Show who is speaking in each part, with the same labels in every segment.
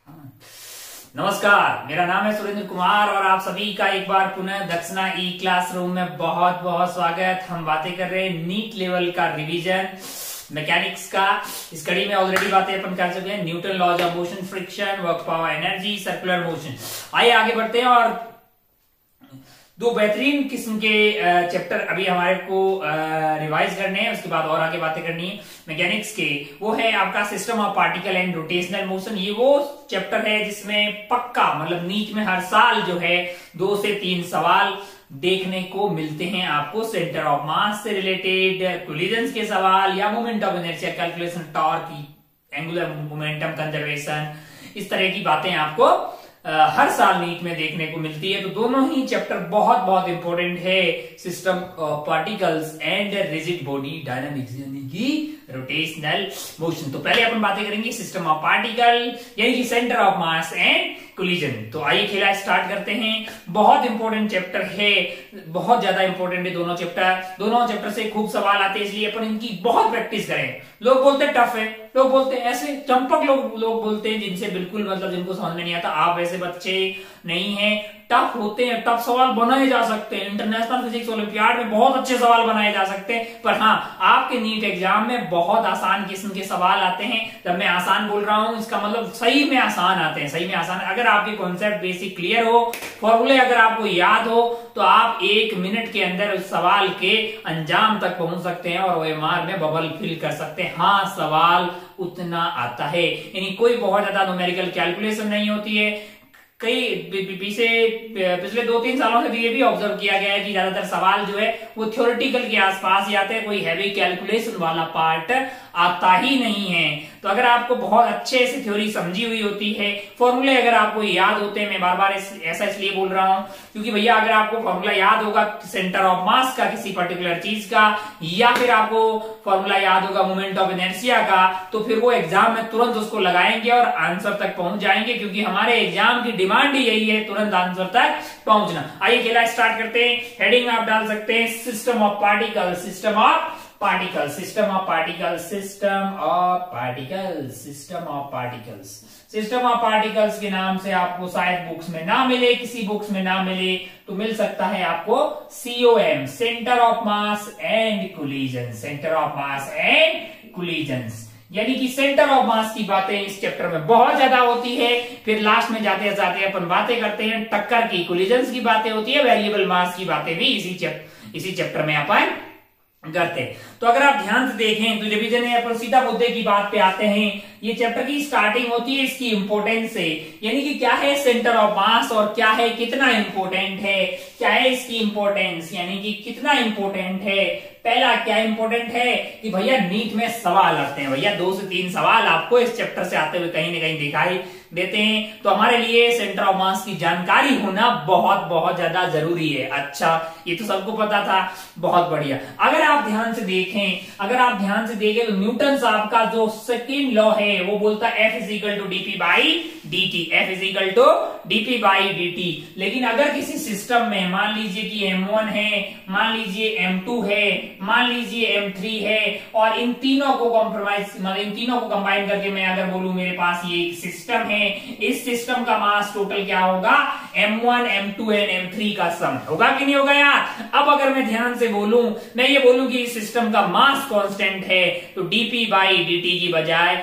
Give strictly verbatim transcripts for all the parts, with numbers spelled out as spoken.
Speaker 1: नमस्कार, मेरा नाम है सुरेंद्र कुमार और आप सभी का एक बार पुनः दक्षिणा ई क्लासरूम में बहुत बहुत स्वागत। हम बातें कर रहे हैं नीट लेवल का रिवीजन मैकेनिक्स का। इस कड़ी में ऑलरेडी बातें अपन कर चुके हैं, Newton laws of motion, friction, work power energy, circular motion. आइए आगे बढ़ते हैं और दो बेहतरीन किस्म के चैप्टर अभी हमारे को रिवाइज करने हैं, उसके बाद और आगे बातें करनी है मैकेनिक्स के। वो है आपका system of particle and rotational motion. ये वो चैप्टर है जिसमें पक्का मतलब नीट में हर साल जो है दो से तीन सवाल देखने को मिलते हैं आपको। सेंटर ऑफ मास से रिलेटेड, कोलिजन्स के सवाल या moment of inertia calculation, torque, angular momentum conservation, इस तरह की बातें आपको Uh, हर साल नीट में देखने को मिलती है। तो दोनों ही चैप्टर बहुत बहुत इंपॉर्टेंट है, system of particles and rigid body dynamics यानी कि रोटेशनल मोशन। तो पहले अपन बातें करेंगे सिस्टम ऑफ पार्टिकल यानी कि centre of mass and collision. तो आइए खेला स्टार्ट करते हैं। बहुत इंपॉर्टेंट चैप्टर है, बहुत ज्यादा इंपॉर्टेंट है दोनों चैप्टर। दोनों चैप्टर से खूब सवाल आते हैं, इसलिए अपन इनकी बहुत प्रैक्टिस करें। लोग बोलते हैं टफ है, लोग बोलते हैं ऐसे चंपक, लोग लोग बोलते हैं जिनसे बिल्कुल मतलब जिनको समझ में नहीं आता। आप वैसे बच्चे नहीं हैं, टफ होते हैं, टफ सवाल बनाए जा सकते हैं। इंटरनेशनल फिजिक्स ओलंपियाड में बहुत अच्छे सवाल बनाए जा सकते हैं, पर हाँ आपके नीट एग्जाम में बहुत आसान किस्म के सवाल आते हैं। जब मैं आसान बोल रहा हूं इसका मतलब सही में आसान आते हैं, सही में आसान। अगर आपके कॉन्सेप्ट बेसिक क्लियर हो, फॉर्मूले अगर आपको याद हो, तो आप एक मिनट के अंदर उस सवाल के अंजाम तक पहुंच सकते हैं और ओएमआर में बबल फिल कर सकते हैं। हाँ सवाल उतना आता है, यानी कोई बहुत ज्यादा न्यूमेरिकल कैलकुलेशन नहीं होती है। कई पीछे पिछले दो तीन सालों से ये भी ऑब्जर्व किया गया है कि ज्यादातर सवाल जो है वो थ्योरेटिकल के आसपास ही आते हैं, कोई हैवी कैलकुलेशन वाला पार्ट आता ही नहीं है। तो अगर आपको बहुत अच्छे से थ्योरी समझी हुई होती है, फॉर्मूले अगर आपको याद होते हैं, मैं बार बार इस, ऐसा इसलिए बोल रहा हूं क्योंकि भैया अगर आपको फॉर्मूला याद होगा सेंटर ऑफ मास का किसी पर्टिकुलर चीज का, या फिर आपको फॉर्मूला याद होगा मोमेंट ऑफ इनर्शिया का, तो फिर वो एग्जाम में तुरंत उसको लगाएंगे और आंसर तक पहुंच जाएंगे, क्योंकि हमारे एग्जाम की डिमांड ही यही है, तुरंत आंसर तक पहुंचना। आइए खेला स्टार्ट करते हैं। हेडिंग आप डाल सकते हैं system of particle, system of particle, system of particle, system of particle, system of particles. System of particles के नाम से आपको शायद बुक्स में ना मिले, किसी बुक्स में ना मिले तो मिल सकता है आपको COM, centre of mass and collision, centre of mass and collisions. यानी कि सेंटर ऑफ मास की बातें इस चैप्टर में बहुत ज्यादा होती है। फिर लास्ट में जाते जाते अपन बातें करते हैं टक्कर की, कोलिजन्स की बातें होती है, वेरिएबल मास की बातें भी इसी चैप्टर इसी चैप्टर में अपन करते हैं। तो अगर आप ध्यान से देखें तो रिवीजन है, अपन सीधा मुद्दे की बात पे आते हैं। ये चैप्टर की स्टार्टिंग होती है इसकी इंपोर्टेंस से, यानी कि क्या है सेंटर ऑफ मास और क्या है कितना इंपोर्टेंट है, क्या है इसकी इंपोर्टेंस, यानी कि कितना इंपोर्टेंट है। पहला क्या इंपोर्टेंट है कि भैया नीट में सवाल आते हैं, भैया दो से तीन सवाल आपको इस चैप्टर से आते हुए कहीं ना कहीं दिखाई देते हैं। तो हमारे लिए सेंटर ऑफ मास की जानकारी होना बहुत बहुत ज्यादा जरूरी है। अच्छा, ये तो सबको पता था, बहुत बढ़िया। अगर आप ध्यान से देखें अगर आप ध्यान से देखें तो न्यूटन साहब का जो सेकंड लॉ है वो बोलता है F is equal to DP by D, F is equal to DP by D. लेकिन अगर किसी सिस्टम में मान लीजिए कि एम वन है, मान लीजिए एम टू है, मान लीजिए एम थ्री है, और इन तीनों को कॉम्प्रोमाइज मतलब इन तीनों को कंबाइन करके मैं अगर बोलूं मेरे पास ये एक सिस्टम है, इस सिस्टम का मास टोटल क्या होगा, M one, M two and M three का सम होगा कि नहीं होगा यार। अब अगर मैं ध्यान से बोलूं, मैं ये बोलूं कि इस सिस्टम का मास कांस्टेंट है, तो डीपी बाई डी की बजाय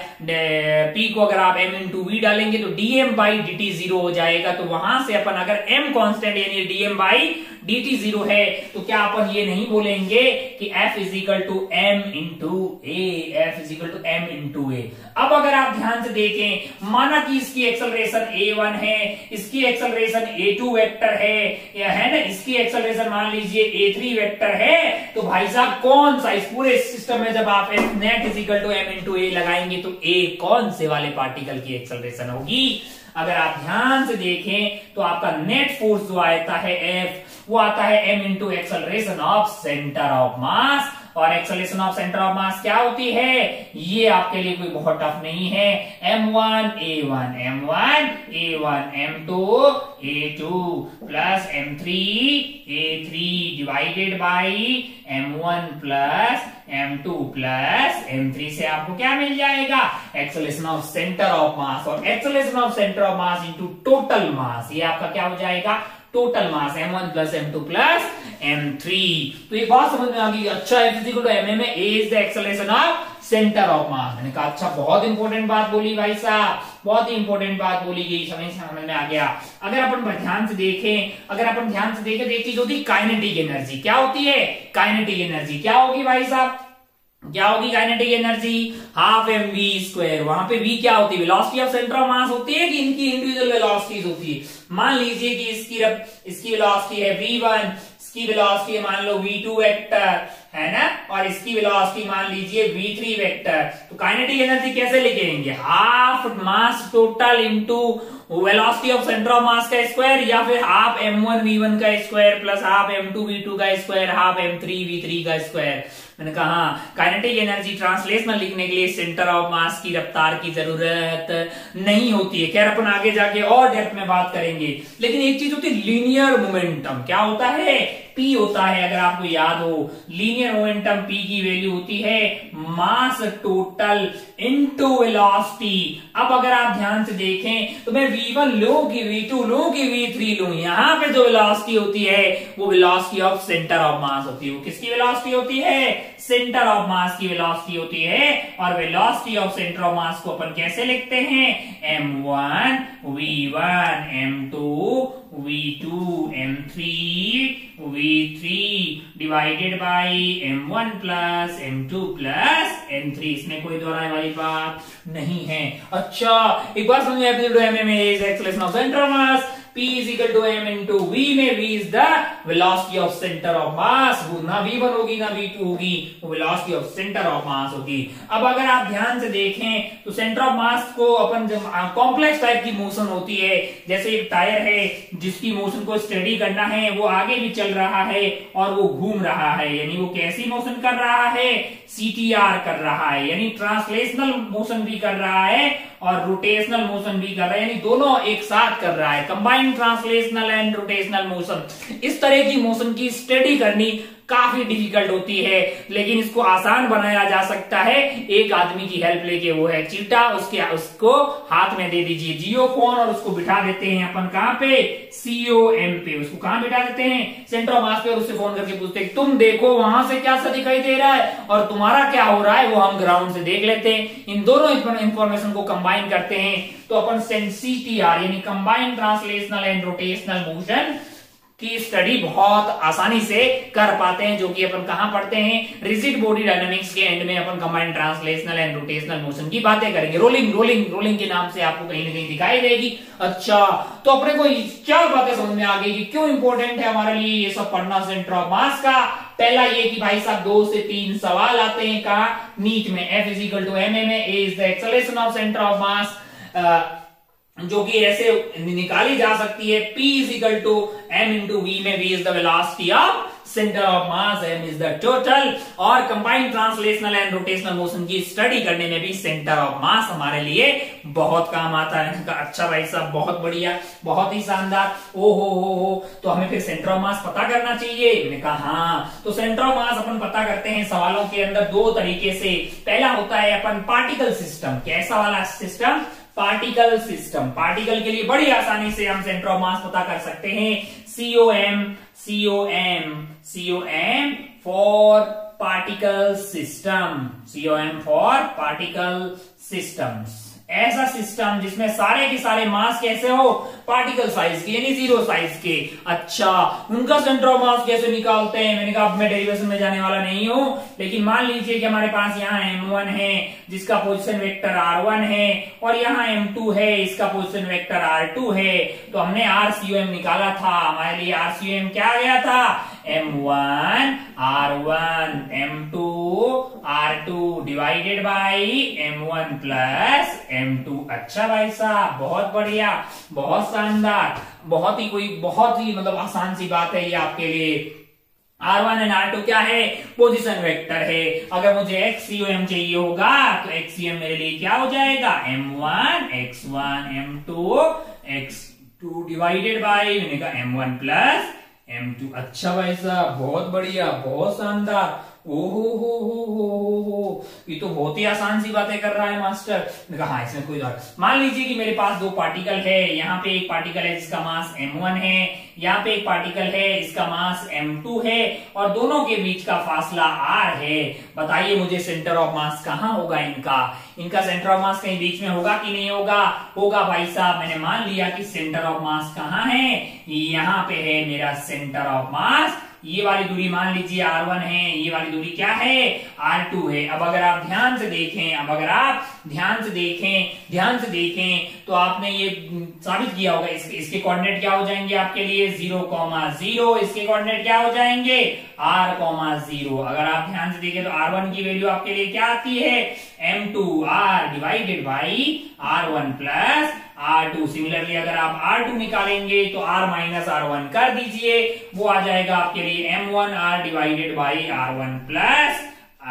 Speaker 1: पी को अगर आप एम इंटू वी डालेंगे तो डीएम बाई डी जीरो हो जाएगा। तो वहां से अपन अगर एम कांस्टेंट यानी डीएम बाई डी जीरो है तो क्या अपन ये नहीं बोलेंगे कि F is equal to M into A, F is equal to M into A. अब अगर आप ध्यान से देखें, माना कि इसकी एक्सेलरेशन ए वन है, इसकी एक्सेलरेशन ए टू वेक्टर है, या है ना, इसकी एक्सेलरेशन मान लीजिए ए थ्री वेक्टर है, तो भाई साहब कौन सा इस पूरे सिस्टम में जब आप F net is equal to M into A लगाएंगे तो ए कौन से वाले पार्टिकल की एक्सेलरेशन होगी। अगर आप ध्यान से देखें तो आपका नेट फोर्स जो आता है एफ, वो आता है M into acceleration of centre of mass, और acceleration of centre of mass क्या होती है, ये आपके लिए कोई बहुत टफ नहीं है। M one A one M one A one M two A two plus M three A three divided by M one plus M two plus M three से आपको क्या मिल जाएगा, acceleration of centre of mass. और acceleration of centre of mass into total mass, ये आपका क्या हो जाएगा, total mass M one plus M two plus M three. तो ये बात समझ में आ गई। अच्छा, F is equal to M में A is the acceleration of center of mass। मैंने कहा अच्छा, बहुत इंपॉर्टेंट बात बोली भाई साहब, बहुत ही इंपॉर्टेंट बात बोली गई, समझ समझ में आ गया। अगर अपन ध्यान से देखें अगर अपन ध्यान से देखें तो एक चीज होती है काइनेटिक एनर्जी। क्या होती है काइनेटिक एनर्जी? क्या होगी भाई साहब, क्या होगी kinetic energy? Half M V square. वहां पे v क्या होती है, velocity of centre of mass होती है कि इनकी इंडिविजुअल वेलोसिटीज होती है? मान लीजिए कि इसकी इसकी वेलोसिटी है वी वन, इसकी वेलोसिटी है मान लो वी टू वेक्टर, है ना, और इसकी वेलोसिटी मान लीजिए वी थ्री वेक्टर। तो काइनेटिक एनर्जी कैसे लिखेंगे, half mass total into velocity of centre of mass का स्क्वायर, या फिर half M one we one का square plus half M two we two का square half M three we three का square. मैंने कहा काइनेटिक एनर्जी ट्रांसलेशनल लिखने के लिए सेंटर ऑफ मास की रफ्तार की जरूरत नहीं होती है। खैर अपन आगे जाके और डेप्थ में बात करेंगे, लेकिन एक चीज होती है लीनियर मोमेंटम। क्या होता है, P होता है। अगर आपको याद हो, लीनियर मोमेंटम P की वैल्यू होती है मास टोटल इनटू वेलोसिटी। अब अगर आप ध्यान से देखें तो मैं वी वन लूं कि वी टू लूं कि वी थ्री लूं, यहां पे जो वेलोसिटी होती है वो velocity of centre of mass होती है। वो किसकी वेलोसिटी होती है, सेंटर ऑफ मास की वेलोसिटी होती है। और velocity of centre of mass को अपन कैसे लिखते हैं, M one we one M two we two M three we three divided by M one plus M two plus M three. इसमें कोई दोहराने वाली बात नहीं है। अच्छा, एक बार समझिए, एम में is acceleration of centre of mass, P is equal to M into V में V is the velocity of center of mass। वो ना V वन होगी ना V टू होगी, वो velocity of center of mass होगी। अब अगर आप ध्यान से देखें तो सेंटर ऑफ मास को अपन जब कॉम्प्लेक्स टाइप की मोशन होती है, जैसे एक टायर है जिसकी मोशन को स्टडी करना है, वो आगे भी चल रहा है और वो घूम रहा है, यानी वो कैसी मोशन कर रहा है, सी टी आर कर रहा है, यानी ट्रांसलेशनल मोशन भी कर रहा है और रोटेशनल मोशन भी कर रहा है, यानी दोनों एक साथ कर रहा है, combined translational and rotational motion. इस तरह की मोशन की स्टडी करनी काफी डिफिकल्ट होती है, लेकिन इसको आसान बनाया जा सकता है एक आदमी की हेल्प लेके, वो है चीटा। उसके उसको हाथ में दे दीजिए जियो फोन और उसको बिठा देते हैं अपन कहां पे, सीओएम पे। उसको कहां बिठा देते हैं, सेंटर ऑफ मास पे, और उससे फोन करके पूछते हैं तुम देखो वहां से क्या सा दिखाई दे रहा है और तुम्हारा क्या हो रहा है, वो हम ग्राउंड से देख लेते हैं। इन दोनों इंफॉर्मेशन को कंबाइन करते हैं तो अपन सीटीआर यानी combined translational and rotational motion की स्टडी बहुत आसानी से कर पाते हैं, जो कि अपन कहां पढ़ते हैं, रिजिड बॉडी डायनामिक्स के एंड में अपन combined translational and rotational motion की बातें करेंगे। रोलिंग रोलिंग रोलिंग के नाम से आपको कहीं ना कहीं दिखाई देगी। अच्छा, तो अपने को क्या बातें समझ में आ गई कि क्यों इंपॉर्टेंट है हमारे लिए ये सब पढ़ना सेंटर ऑफ मास का। पहला ये कि भाई साहब दो से तीन सवाल आते हैं कहा नीट में, F is equal to M A में, A is the acceleration of centre of mass, जो कि ऐसे निकाली जा सकती है, P is equal to M into V में V is the velocity of centre of mass, M is the total. और combined translational and rotational motion की स्टडी करने में भी सेंटर ऑफ मास हमारे लिए बहुत काम आता है। अच्छा भाई साहब, बहुत बढ़िया, बहुत ही शानदार। ओ हो हो हो तो हमें फिर सेंटर ऑफ मास पता करना चाहिए। मैंने कहा हाँ, तो सेंटर ऑफ मास अपन पता करते हैं सवालों के अंदर दो तरीके से। पहला होता है अपन पार्टिकल सिस्टम। कैसा वाला सिस्टम, पार्टिकल सिस्टम। पार्टिकल के लिए बड़ी आसानी से हम सेंटर ऑफ मास पता कर सकते हैं, COM COM COM for particle system, COM for particle systems. ऐसा सिस्टम जिसमें सारे के सारे मास कैसे हो, पार्टिकल साइज के, यानी जीरो साइज के। अच्छा, उनका सेंटर ऑफ मास कैसे निकालते हैं, मैंने कहा अब मैं डेरिवेशन में जाने वाला नहीं हूं, लेकिन मान लीजिए कि हमारे पास यहाँ एम वन है जिसका पोजीशन वेक्टर आर वन है, और यहाँ एम टू है इसका पोजीशन वेक्टर आर टू है। तो हमने आर सी एम निकाला था, हमारे लिए आर सी एम क्या आ गया था, M one R one M two R two divided by M one plus M two. अच्छा भाई साहब, बहुत बढ़िया, बहुत शानदार, बहुत ही कोई बहुत ही मतलब आसान सी बात है ये आपके लिए। R one and R two क्या है, पोजीशन वेक्टर है। अगर मुझे एक्स यू एम चाहिए होगा तो एक्स यू एम मेरे लिए क्या हो जाएगा, M one X one M two X two divided by मैंने कहा M one plus M two. अच्छा भाई साहब, बहुत बढ़िया, बहुत शानदार। ओहो हो हो हो हो हो, ये तो बहुत ही आसान सी बातें कर रहा है मास्टर। मैंने कहा हाँ, इसमें कोई बात। मान लीजिए कि मेरे पास दो पार्टिकल है, यहाँ पे एक पार्टिकल है जिसका मास एम वन है, यहाँ पे एक पार्टिकल है जिसका मास एम टू है, और दोनों के बीच का फासला r है। बताइए मुझे सेंटर ऑफ मास कहाँ होगा इनका। इनका सेंटर ऑफ मास कहीं बीच में होगा कि नहीं होगा, होगा भाई साहब। मैंने मान लिया कि सेंटर ऑफ मास कहाँ है, यहाँ पे है मेरा सेंटर ऑफ मास। ये वाली दूरी मान लीजिए आर वन है, ये वाली दूरी क्या है, आर टू है। अब अगर आप ध्यान से देखें, अब अगर आप ध्यान से देखें, ध्यान से देखें तो आपने ये साबित किया होगा, इसके, इसके कोऑर्डिनेट क्या हो जाएंगे आपके लिए, जीरो कॉमा जीरो। इसके कोऑर्डिनेट क्या हो जाएंगे, आर कॉमा जीरो। अगर आप ध्यान से देखें तो आर वन की वैल्यू आपके लिए क्या आती है, M two R divided by R one plus R two. Similarly अगर आप आर टू निकालेंगे तो r माइनस आर वन कर दीजिए, वो आ जाएगा आपके लिए M one R divided by R one plus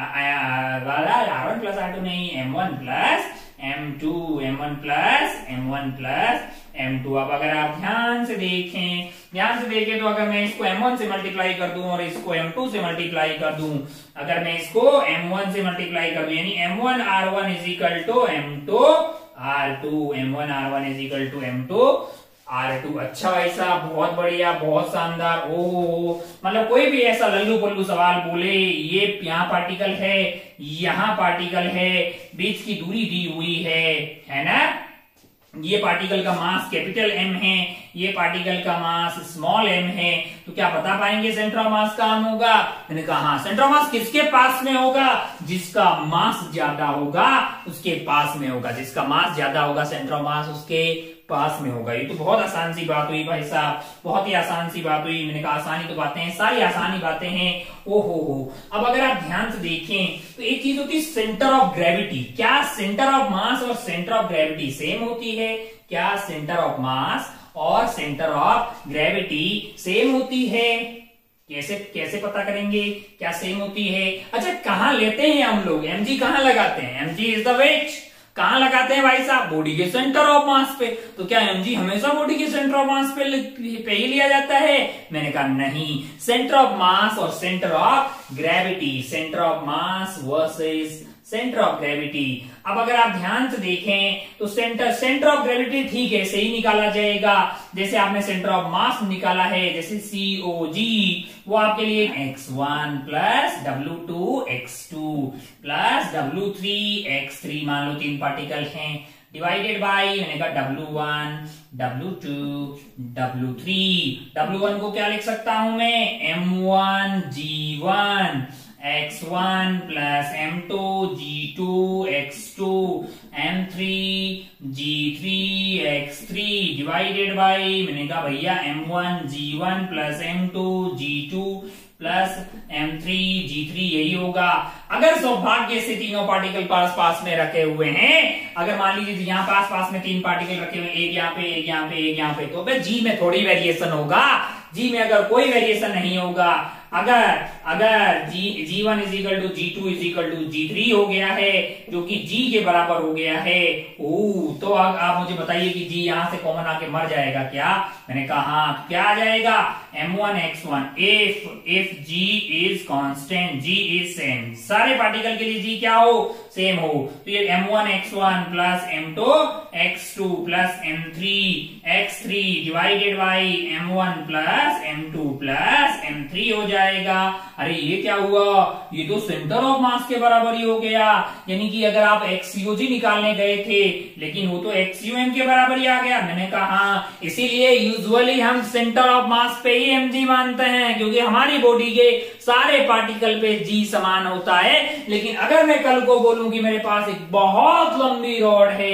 Speaker 1: R one plus R two नहीं, M one plus M two, M one plus M one plus M two. अब अगर आप ध्यान से देखें, ध्यान से देखें तो अगर मैं इसको एम वन से मल्टीप्लाई कर दूं और इसको एम टू से मल्टीप्लाई कर दूं, अगर मैं इसको एम वन से मल्टीप्लाई कर दूं यानी M one R one is equal to M two R two, M one R one is equal to M two R two. अच्छा भाई साहब, बहुत बढ़िया, बहुत शानदार। ओहो, मतलब कोई भी ऐसा लल्लू पल्लू सवाल बोले, ये यहाँ पार्टिकल है, यहाँ पार्टिकल है, बीच की दूरी दी हुई है, है ना। ये पार्टिकल का मास कैपिटल एम है, ये पार्टिकल का मास स्मॉल एम है, तो क्या बता पाएंगे सेंटर ऑफ मास कहाँ होगा। मैंने कहा हाँ, सेंटर ऑफ मास किसके पास में होगा, जिसका मास ज्यादा होगा उसके पास में होगा, जिसका मास ज्यादा होगा सेंटर ऑफ मास उसके पास में होगा। ये तो बहुत आसान सी बात हुई भाई साहब, बहुत ही आसान सी बात हुई। मैंने कहा आसानी तो बातें हैं, सारी आसानी बातें हैं। ओ हो हो। अब अगर आप ध्यान से देखें तो एक चीज होती है सेंटर ऑफ ग्रेविटी। क्या सेंटर ऑफ मास और सेंटर ऑफ ग्रेविटी सेम होती है, क्या सेंटर ऑफ मास और सेंटर ऑफ ग्रेविटी सेम होती है, कैसे कैसे पता करेंगे क्या सेम होती है। अच्छा, कहां लेते हैं हम लोग, एमजी कहां लगाते हैं, एमजी इज द वेट, कहां लगाते हैं भाई साहब, बॉडी के सेंटर ऑफ मास पे। तो क्या एमजी हमेशा बॉडी के सेंटर ऑफ मास पे, पे ही लिया जाता है। मैंने कहा नहीं, सेंटर ऑफ मास और centre of gravity, centre of mass versus centre of gravity. अब अगर आप ध्यान से देखें तो सेंटर सेंटर ऑफ ग्रेविटी ठीक है, सही निकाला जाएगा। जैसे आपने सेंटर ऑफ मास निकाला है, जैसे सी ओ जी, वो आपके लिए X one plus W two X two plus W three X three, मान लो तीन पार्टिकल हैं, डिवाइडेड बाई मैंने कहा W one W two W three. W one को क्या लिख सकता हूं मैं, M one G one X one plus M two G two X two M three G three X three divided by मैंने कहा भैया M one G one plus M two G two plus M three G three, यही होगा। अगर सौभाग्य से तीनों particle pass पास में रखे हुए हैं, अगर मान लीजिए यहाँ पास पास में तीन पार्टिकल रखे हुए, एक यहाँ पे एक यहाँ पे एक यहाँ पे, तो जी में थोड़ी वेरिएशन होगा। जी में अगर कोई वेरिएशन नहीं होगा, अगर अगर G G one is equal to G two is equal to G three हो गया है, जो कि जी के बराबर हो गया है, ओ तो आ, आप मुझे बताइए कि जी यहां से कॉमन आके मर जाएगा क्या। मैंने कहा हाँ, क्या आ जाएगा, M one X one if if G is constant, G is same, सारे पार्टिकल के लिए जी क्या हो, सेम हो, तो ये M one X one plus M two X two plus M three X three divided by M one plus M two plus M three हो जाएगा। अरे ये क्या हुआ, ये तो सेंटर ऑफ मास के बराबर ही हो गया। यानी कि अगर आप एक्सयूजी निकालने गए थे, लेकिन वो तो एक्सयूएम के बराबर ही आ गया। मैंने कहा हाँ, इसीलिए यूजुअली हम सेंटर ऑफ मास पे ही एमजी मानते हैं, क्योंकि हमारी बॉडी के सारे पार्टिकल पे जी समान होता है। लेकिन अगर मैं कल को बोलूं कि मेरे पास एक बहुत लंबी रॉड है,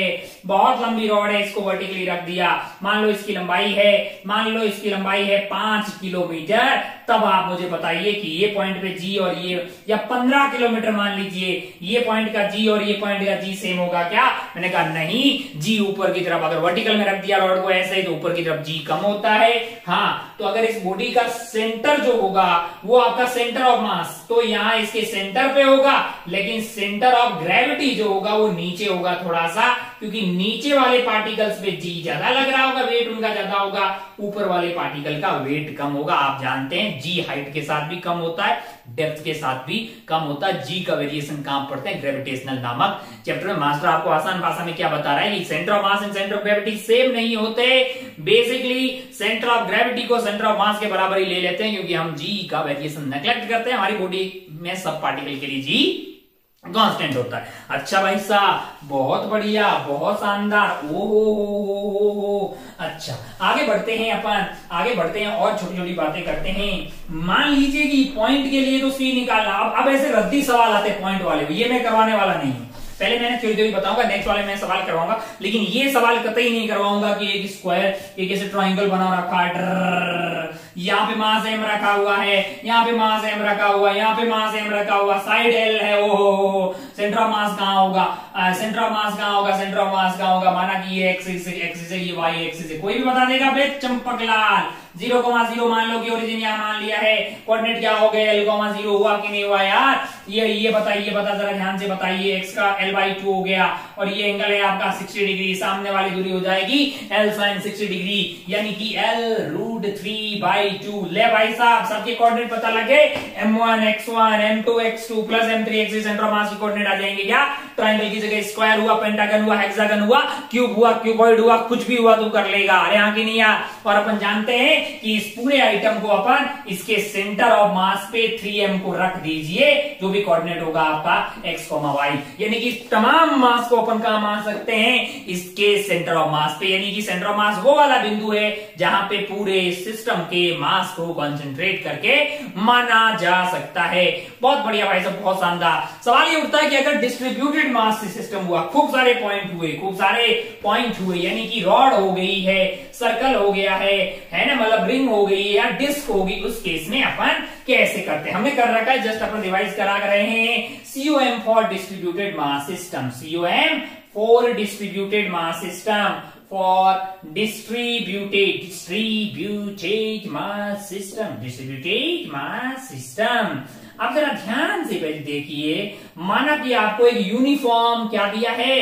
Speaker 1: बहुत लंबी रॉड है, इसको वर्टिकली रख दिया, मान लो इसकी लंबाई है, मान लो इसकी लंबाई है पांच किलोमीटर, तब आप मुझे बताइए कि ये पॉइंट पे जी और ये, या पंद्रह किलोमीटर मान लीजिए, ये पॉइंट का जी और ये पॉइंट का जी सेम होगा क्या? मैंने कहा नहीं, जी ऊपर की तरफ, अगर वर्टिकल में रख दिया रॉड को ऐसे तो ऊपर की तरफ जी कम होता है। हाँ, तो अगर इस बॉडी का सेंटर जो होगा वो आपका सेंटर ऑफ मास, तो यहां इसके सेंटर पे होगा, लेकिन सेंटर ऑफ ग्रेविटी जो होगा वो नीचे होगा थोड़ा सा, क्योंकि नीचे वाले पार्टिकल्स पे जी ज्यादा लग रहा होगा, वेट उनका ज्यादा होगा, ऊपर वाले पार्टिकल का वेट कम होगा। आप जानते हैं जी हाइट के साथ भी कम होता है, डेप्थ के साथ भी कम होता है। जी का वेरिएशन कहां पढ़ते हैं? ग्रेविटेशनल नामक चैप्टर में। मास्टर आपको आसान भाषा में क्या बता रहा है कि centre of mass and centre of gravity same नहीं होते। बेसिकली सेंटर ऑफ ग्रेविटी को सेंटर ऑफ मास के बराबर ही ले लेते हैं, क्योंकि हम जी का वेरिएशन नेग्लेक्ट करते हैं। हमारी बॉडी में सब पार्टिकल के लिए जी कांस्टेंट होता है। अच्छा भाई साहब, बहुत बढ़िया, बहुत शानदार। ओ हो हो हो हो। अच्छा, आगे बढ़ते हैं अपन, आगे बढ़ते हैं और छोटी छोटी बातें करते हैं। मान लीजिए कि पॉइंट के लिए तो सी निकाला, अब अब ऐसे रद्दी सवाल आते हैं पॉइंट वाले, ये मैं करवाने वाला नहीं हूं। पहले मैंने थ्योरी थ्योरी बताऊंगा, नेक्स्ट वाले में सवाल करवाऊंगा, लेकिन ये सवाल कतई नहीं करवाऊंगा कि एक स्क्वायर, एक ऐसे ट्राइंगल बना रखा है, यहाँ पे मास एम रखा हुआ है, यहाँ पे मास एम रखा हुआ है, यहाँ पे मास एम रखा हुआ, साइड एल है, ओ सेंटर ऑफ मास कहाँ होगा, सेंटर ऑफ मास कहाँ होगा, सेंटर ऑफ मास कहाँ होगा, माना कि ये एक्सिस एक्सिस है, ये वाई एक्सिस है, कोई भी बता देगा बे Champak Lal. Zero comma zero मान लो कि ओरिजिन यहाँ मान लिया है, कोऑर्डिनेट क्या हो गया, एल कोमा जीरो हुआ कि नहीं हुआ यार? ये ये बताइए, बता जरा ध्यान से बताइए। एक्स का एल बाई टू हो गया, और ये एंगल है आपका सिक्सटी डिग्री, सामने वाली दूरी हो जाएगी एल साइन सिक्सटी डिग्री, यानी कि L root three by two. ले भाई साहब, सबके कोऑर्डिनेट पता लगे, M one X one M two X two plus M three X centre of mass की कोऑर्डिनेट आ जाएंगे क्या? ट्राइंगल की जगह स्क्वायर हुआ, पेंटागन हुआ, हेक्सागन हुआ, क्यूब हुआ, क्यूबॉइड हुआ, कुछ भी हुआ तू कर लेगा। अरे हाँ की नहीं यार? और अपन जानते हैं कि इस पूरे आइटम को अपन इसके सेंटर ऑफ मास पे थ्री एम को रख दीजिए, जो भी कोऑर्डिनेट होगा आपका एक्स कोमा वाई, यानी कि तमाम मास को अपन कहां मान सकते हैं? इसके सेंटर ऑफ मास पे, यानी कि सेंटर ऑफ मास वो वाला बिंदु है जहां पे पूरे सिस्टम के मास को कंसंट्रेट करके माना जा सकता है। बहुत बढ़िया भाई साहब, बहुत शानदार। सवाल ये उठता है कि अगर डिस्ट्रीब्यूटेड मास सिस्टम हुआ, खूब सारे पॉइंट हुए, खूब सारे पॉइंट हुए, यानी कि रॉड हो गई है, सर्कल हो गया है, है ना, मतलब रिंग हो गई या डिस्क होगी, उस केस में अपन कैसे करते हैं? हमने कर रखा है, जस्ट अपन रिवाइज करा रहे हैं। COM for distributed mass system, COM for distributed mass system, for distributed distributed mass system, distributed mass system। अब जरा ध्यान से पहले देखिए, माना कि आपको एक यूनिफॉर्म क्या दिया है,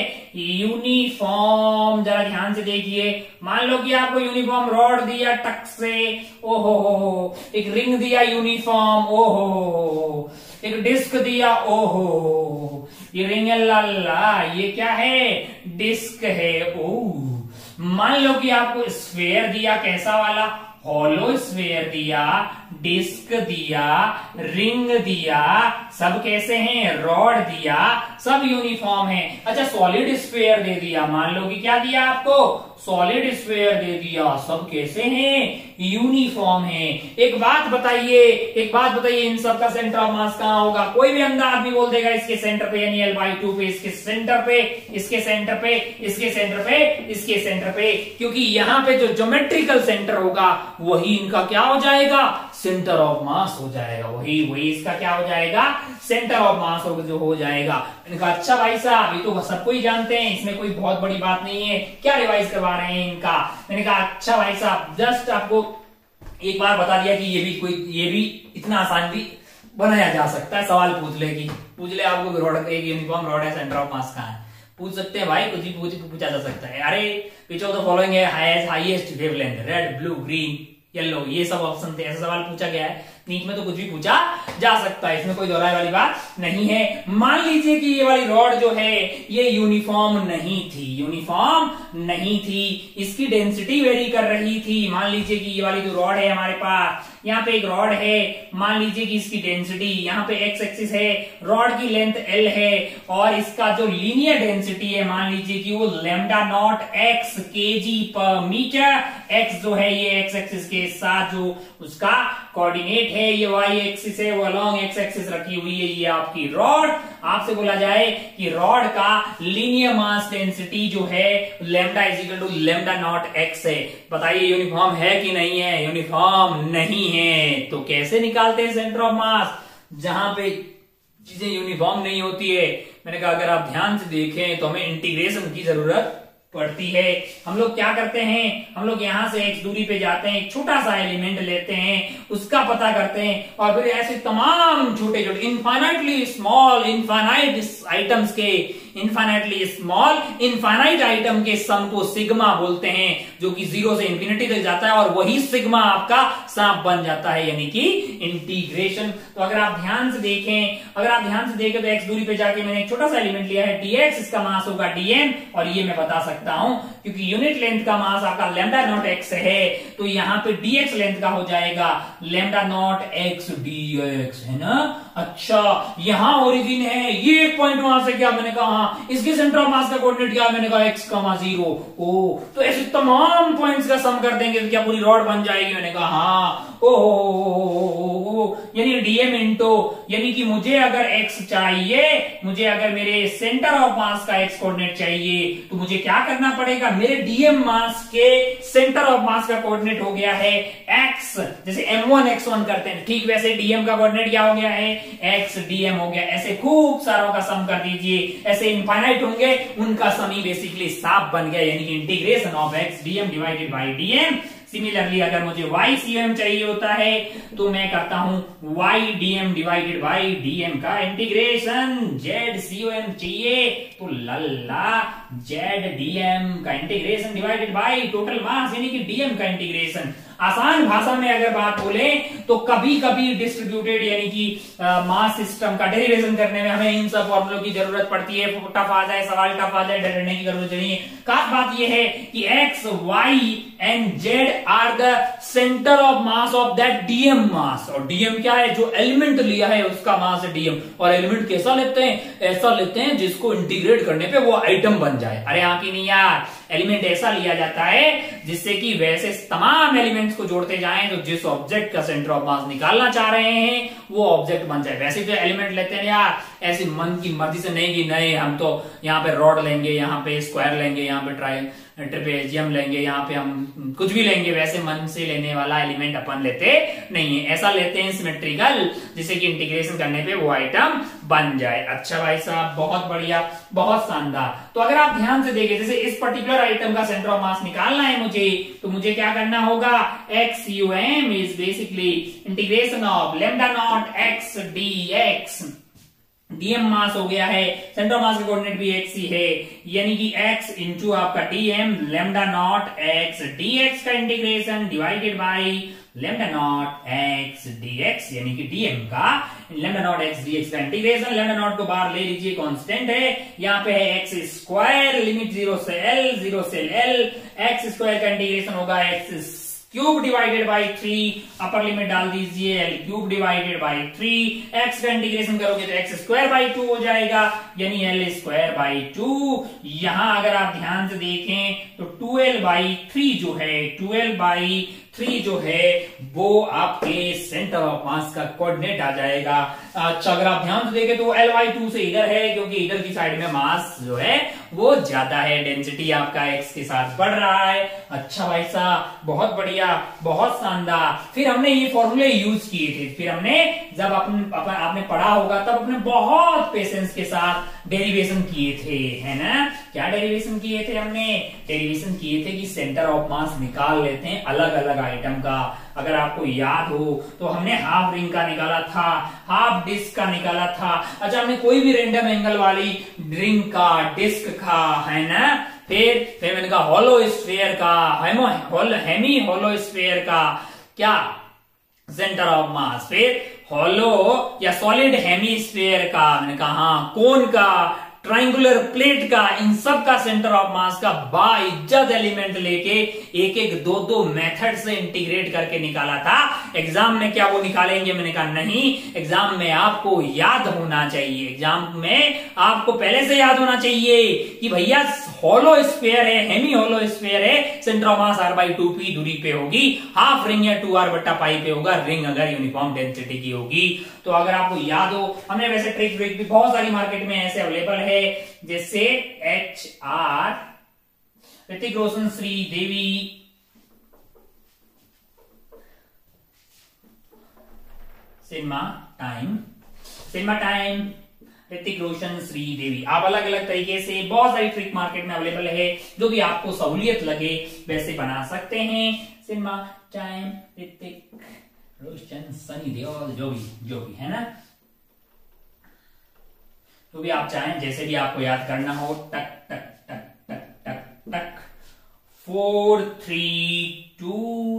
Speaker 1: यूनिफॉर्म, जरा ध्यान से देखिए। मान लो कि आपको यूनिफॉर्म रॉड दिया टक से, ओहो हो हो, एक रिंग दिया यूनिफॉर्म, ओहो हो, एक डिस्क दिया, ओहो, ये रिंग है, लाला, ये क्या है? डिस्क है। ओह, मान लो कि आपको स्फेयर दिया, कैसा वाला? हॉलो स्फेयर दिया, डिस्क दिया, रिंग दिया, सब कैसे हैं? रॉड दिया, सब यूनिफॉर्म है। अच्छा, सॉलिड स्फेयर दे दिया, मान लो कि क्या दिया आपको? सॉलिड स्फेयर दे दिया, सब कैसे हैं? यूनिफॉर्म है। एक बात बताइए, एक बात बताइए, इन सब का सेंटर ऑफ मास कहां होगा? कोई भी अंधा आदमी बोल देगा इसके सेंटर पे, यानी एल बाई टू पे, इसके सेंटर पे, इसके सेंटर पे, इसके सेंटर पे, इसके सेंटर पे, क्योंकि यहां पे जो ज्योमेट्रिकल सेंटर होगा वही इनका क्या हो जाएगा? सेंटर ऑफ मास हो जाएगा। वही वही इसका क्या हो जाएगा? सेंटर ऑफ मास हो, जो हो जाएगा। इनका अच्छा भाई साहब, ये तो सबको ही जानते हैं, इसमें कोई बहुत बड़ी बात नहीं है, क्या रिवाइज करवा रहे हैं इनका? मैंने कहा अच्छा भाई साहब, जस्ट आपको एक बार बता दिया कि ये भी कोई, ये भी इतना आसान भी बनाया जा सकता है। सवाल पूछ ले कि पूछ ले आपको रॉड, एक यूनिफॉर्म रॉड है, सेंटर ऑफ मास कहां है? पूछ सकते हैं भाई, कुछ भी पूछ पूछा जा सकता है। अरे विच ऑफ द फॉलोइंग है highest wavelength, red, blue, green, yellow, ये सब ऑप्शन थे, ऐसा सवाल पूछा गया है। नीट में तो कुछ भी पूछा जा सकता है, इसमें कोई दोहराए वाली बात नहीं है। मान लीजिए कि ये वाली रॉड जो है ये यूनिफॉर्म नहीं थी, यूनिफॉर्म नहीं थी, इसकी डेंसिटी वेरी कर रही थी। मान लीजिए कि ये वाली जो रॉड है हमारे पास, यहाँ पे एक रॉड है, मान लीजिए कि इसकी डेंसिटी, यहाँ पे एक्स एक्सिस है, रॉड की लेंथ एल है, और इसका जो लीनियर डेंसिटी है मान लीजिए कि वो lambda naught x kg per metre. X जो है ये एक्स एक्सिस के साथ जो उसका कोऑर्डिनेट है, ये वाई एक्सिस है, वो अलॉन्ग एक्स एक्सिस रखी हुई है, ये आपकी रॉड। आपसे बोला जाए कि रॉड का लीनियर मास डेंसिटी जो है lambda is equal to lambda naught x है। बताइए यूनिफॉर्म है कि नहीं है? यूनिफॉर्म नहीं है। तो कैसे निकालते हैं सेंटर ऑफ मास जहां पे चीजें यूनिफॉर्म नहीं होती है? मैंने कहा अगर आप ध्यान से देखें तो हमें इंटीग्रेशन की जरूरत पड़ती है। हम लोग क्या करते हैं, हम लोग यहां से एक्स दूरी पे जाते हैं, एक छोटा सा एलिमेंट लेते हैं, उसका पता करते हैं और फिर ऐसे तमाम छोटे छोटे इनफाइनाइटली स्मॉल इनफाइनाइट आइटम्स के इनफाइनाइटली स्मॉल इनफाइनाइट आइटम के सम को सिग्मा बोलते हैं, जो कि जीरो से इंफिनिटी तक जाता है और वही सिग्मा आपका सांप बन जाता है, यानी कि इंटीग्रेशन। तो अगर आप ध्यान से देखें अगर आप ध्यान से देखें तो एक्स दूरी पे जाके मैंने एक छोटा सा एलिमेंट लिया है डीएक्स, इसका मास होगा डीएम, और ये मैं बता सकता हूं क्योंकि यूनिट लेंथ का मास आपका लैम्डा नॉट एक्स है, तो यहां पे डीएक्स लेंथ का हो जाएगा लैम्डा नॉट एक्स डीएक्स, है ना। अच्छा, यहां ओरिजिन है, ये एक पॉइंट वहां से क्या मैंने कहा इसके सेंटर ऑफ मास का कोऑर्डिनेट क्या मैंने कहा एक्स कमा जीरो। ओ तो ऐसे तमाम पॉइंट्स का सम कर देंगे तो क्या पूरी रॉड बन जाएगी? मैंने कहा हाँ। ओ यानी डीएम इंटू, यानी कि मुझे अगर एक्स चाहिए, मुझे अगर मेरे सेंटर ऑफ मास का एक्स कोऑर्डिनेट चाहिए तो मुझे क्या करना पड़ेगा? मेरे डीएम मास के सेंटर ऑफ मास का कोऑर्डिनेट हो गया है एक्स, जैसे एम वन एक्स वन करते हैं, ठीक वैसे डीएम का कोऑर्डिनेट क्या हो गया है एक्स डीएम हो गया। ऐसे खूब सारों का सम कर दीजिए, ऐसे इनफाइनाइट होंगे उनका सम ही बेसिकली साफ बन गया, यानी कि integration of x dm divided by dm. Similarly अगर मुझे y सीएम चाहिए होता है तो मैं करता हूं y dm divided by dm का इंटीग्रेशन। z सीएम चाहिए तो लल्ला z dm का integration divided by total mass, यानी कि dm का इंटीग्रेशन। आसान भाषा में अगर बात बोले तो कभी कभी डिस्ट्रीब्यूटेड यानी कि मास सिस्टम का डेरिवेशन करने में हमें इन सब फॉर्मूलों की जरूरत पड़ती है। टफ आ जाए, सवाल टफ आ जाए, डरने की जरूरत नहीं है। खास बात यह है कि x, y and z are the centre of mass of that dm mass, और डीएम क्या है? जो एलिमेंट लिया है उसका मास है डीएम। और एलिमेंट कैसा लेते हैं? ऐसा लेते हैं जिसको इंटीग्रेट करने पे वो आइटम बन जाए। अरे हाँ कि नहीं यार, एलिमेंट ऐसा लिया जाता है जिससे कि वैसे तमाम एलिमेंट्स को जोड़ते जाएं तो जिस ऑब्जेक्ट का सेंटर ऑफ मास निकालना चाह रहे हैं वो ऑब्जेक्ट बन जाए। वैसे जो एलिमेंट लेते हैं यार ऐसी मन की मर्जी से नहीं कि नहीं हम तो यहाँ पे रॉड लेंगे, यहाँ पे स्क्वायर लेंगे, यहाँ पे ट्राई ट्रेपेजियम लेंगे, यहाँ पे हम कुछ भी लेंगे, वैसे मन से लेने वाला एलिमेंट अपन लेते नहीं है। ऐसा लेते हैं सिमेट्रिकल, जिससे कि इंटीग्रेशन करने पे वो आइटम बन जाए। अच्छा भाई साहब, बहुत बढ़िया, बहुत शानदार। तो अगर आप ध्यान से देखें, जैसे इस पर्टिकुलर आइटम का सेंटर ऑफ मास निकालना है मुझे, तो मुझे क्या करना होगा? X u m is basically integration of lambda naught x d x. Dm mass हो गया है, सेंटर ऑफ मास का कोऑर्डिनेट भी एक्स ही है, यानी कि x इंटू आपका dm lambda naught x dx का integration divided by lambda naught x dx, यानी कि डीएम का लैम्डा नॉट एक्स डीएक्स का इंटीग्रेशन। लैम्डा नॉट को बाहर ले लीजिए, कांस्टेंट है, यहाँ पे है एक्स स्क्वायर, लिमिट जीरो से एल, जीरो से एल, एक्स स्क्वायर का इंटीग्रेशन होगा x cube divided by three, upper limit डाल दीजिए l cube divided by three, x का इंटीग्रेशन करोगे तो एक्स स्क्वायर बाई टू हो जाएगा, यानी एल स्क्वायर बाई टू। यहां अगर आप ध्यान से देखें तो ट्वेल्व बाई थ्री जो है, ट्वेल्व बाई थ्री जो है वो आपके सेंटर ऑफ मास का कोऑर्डिनेट आ जाएगा। अच्छा, अगर आप ध्यान से देखें तो एल बाई टू से इधर है, क्योंकि इधर की साइड में मास जो है वो ज्यादा है, डेंसिटी आपका एक्स के साथ बढ़ रहा है। अच्छा भाई साहब, बहुत बढ़िया, बहुत शानदार। फिर हमने ये फॉर्मूले यूज किए थे, फिर हमने जब अपन, अपन आपने पढ़ा होगा तब अपने बहुत पेशेंस के साथ डेरिवेशन किए थे, है ना। क्या डेरिवेशन किए थे? हमने डेरिवेशन किए थे कि सेंटर ऑफ मास निकाल लेते हैं अलग अलग आइटम का। अगर आपको याद हो तो हमने हाफ रिंग का निकाला था, हाफ डिस्क का निकाला था। अच्छा, हमने कोई भी रेंडम एंगल वाली रिंग का, डिस्क का, है ना। फिर फिर मैंने कहा हॉलो स्फीयर का, hemi hole hemi hollow sphere का क्या सेंटर ऑफ मास, फिर हॉलो या सॉलिड हेमीस्फीयर का, मैंने कहा हाँ, कोन का, ट्राइंगुलर प्लेट का, इन सब का सेंटर ऑफ मास का बाइज्जत एलिमेंट लेके एक एक दो दो मेथड से इंटीग्रेट करके निकाला था। एग्जाम में क्या वो निकालेंगे? मैंने कहा नहीं, एग्जाम में आपको याद होना चाहिए, एग्जाम में आपको पहले से याद होना चाहिए कि भैया हॉलो स्फीयर है, हेमी हॉलो स्फीयर है, centre of mass r by two p दूरी पे होगी, हाफ रिंग या टू आर बट्टा पाई पे होगा, रिंग अगर यूनिफॉर्म डेंसिटी की होगी। तो अगर आपको याद हो, हमने वैसे ट्रिक ट्रिक भी बहुत सारी मार्केट में ऐसे अवेलेबल है, जैसे h r, Hrithik Roshan, Sridevi, cinema time, cinema time, Hrithik Roshan, Sridevi. आप अलग अलग तरीके से बहुत सारी ट्रिक मार्केट में अवेलेबल है, जो भी आपको सहूलियत लगे वैसे बना सकते हैं। सिनेमा टाइम, ऋतिक रोशन, सनी देओल, जो भी जो भी है ना, जो भी आप चाहें, जैसे भी आपको याद करना हो। टक टक टक टक टक टक, four three two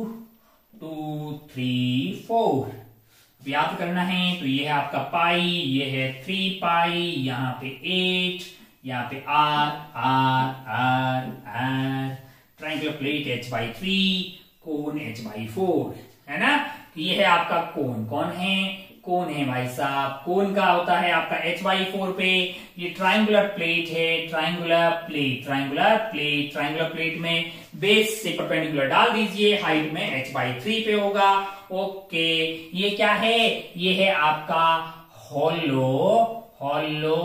Speaker 1: two three four याद करना है। तो ये है आपका पाई, ये है थ्री पाई, यहाँ पे एट, यहाँ पे r r r r, triangular plate h by three, cone h by four, है ना। तो ये है आपका कोन। कौन है? कोन है भाई साहब। कोन का होता है आपका एच बाई फोर पे। ये ट्रायंगुलर प्लेट है, triangular plate, triangular plate, triangular plate में बेस से परपेंडिकुलर डाल दीजिए, हाइट में एच बाई थ्री पे होगा। ओके, ये क्या है? ये है आपका hollow, hollow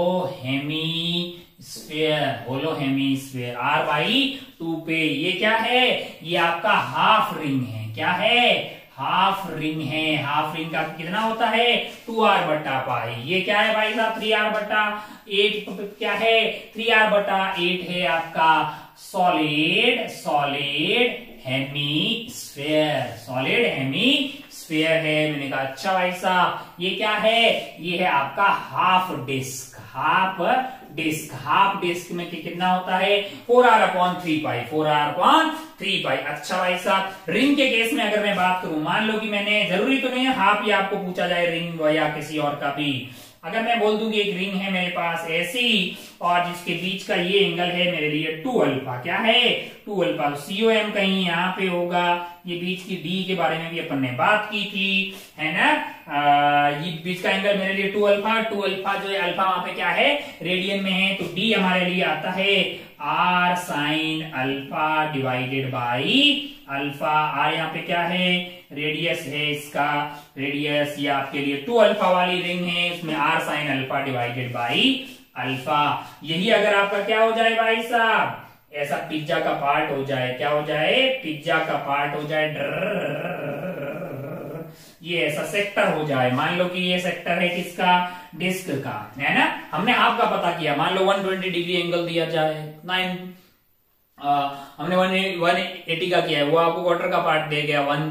Speaker 1: hemisphere, hollow hemisphere r by two पे। ये क्या है? ये आपका हाफ रिंग है। क्या है? हाफ रिंग है। हाफ रिंग का कितना होता है? टू आर बट्टा पाई। ये क्या है भाई साहब? थ्री आर बट्टा एट। क्या है? थ्री आर बट्टा एट है आपका solid, solid hemisphere, solid hemisphere है। मैंने कहा अच्छा भाई साहब, ये क्या है? ये है आपका half disc, half disc. Half disc में कितना होता है? Four r upon three pi, four r upon three pi. अच्छा भाई साहब, रिंग के केस में अगर मैं बात करूं, मान लो कि मैंने, जरूरी तो नहीं है हाफ ही आपको पूछा जाए रिंग या किसी और का भी, अगर मैं बोल दूं कि एक रिंग है मेरे पास ऐसी, और जिसके बीच का ये एंगल है मेरे लिए टू अल्फा। क्या है? Two alpha. सीओ एम कहीं यहाँ पे होगा। ये बीच की डी के बारे में भी अपन ने बात की थी, है ना। आ, ये बीच का एंगल मेरे लिए टू अल्फा, टू अल्फा जो है, अल्फा वहां पे क्या है? रेडियन में है। तो डी हमारे लिए आता है r sine alpha divided by alpha. R यहाँ पे क्या है? रेडियस है इसका, रेडियस। ये आपके लिए टू अल्फा वाली रिंग है, उसमें r sine alpha divided by alpha. यही अगर आपका क्या हो जाए भाई साहब? ऐसा पिज्जा का पार्ट हो जाए। क्या हो जाए? पिज्जा का पार्ट हो जाए। ये ऐसा सेक्टर हो जाए। मान लो कि ये सेक्टर है किसका? डिस्क का, है ना। हमने हाफ का पता किया, मान लो वन ट्वेंटी डिग्री एंगल दिया जाए, नाइन आ, हमने वन एटी का किया है, वो आपको क्वार्टर का पार्ट दे गया वन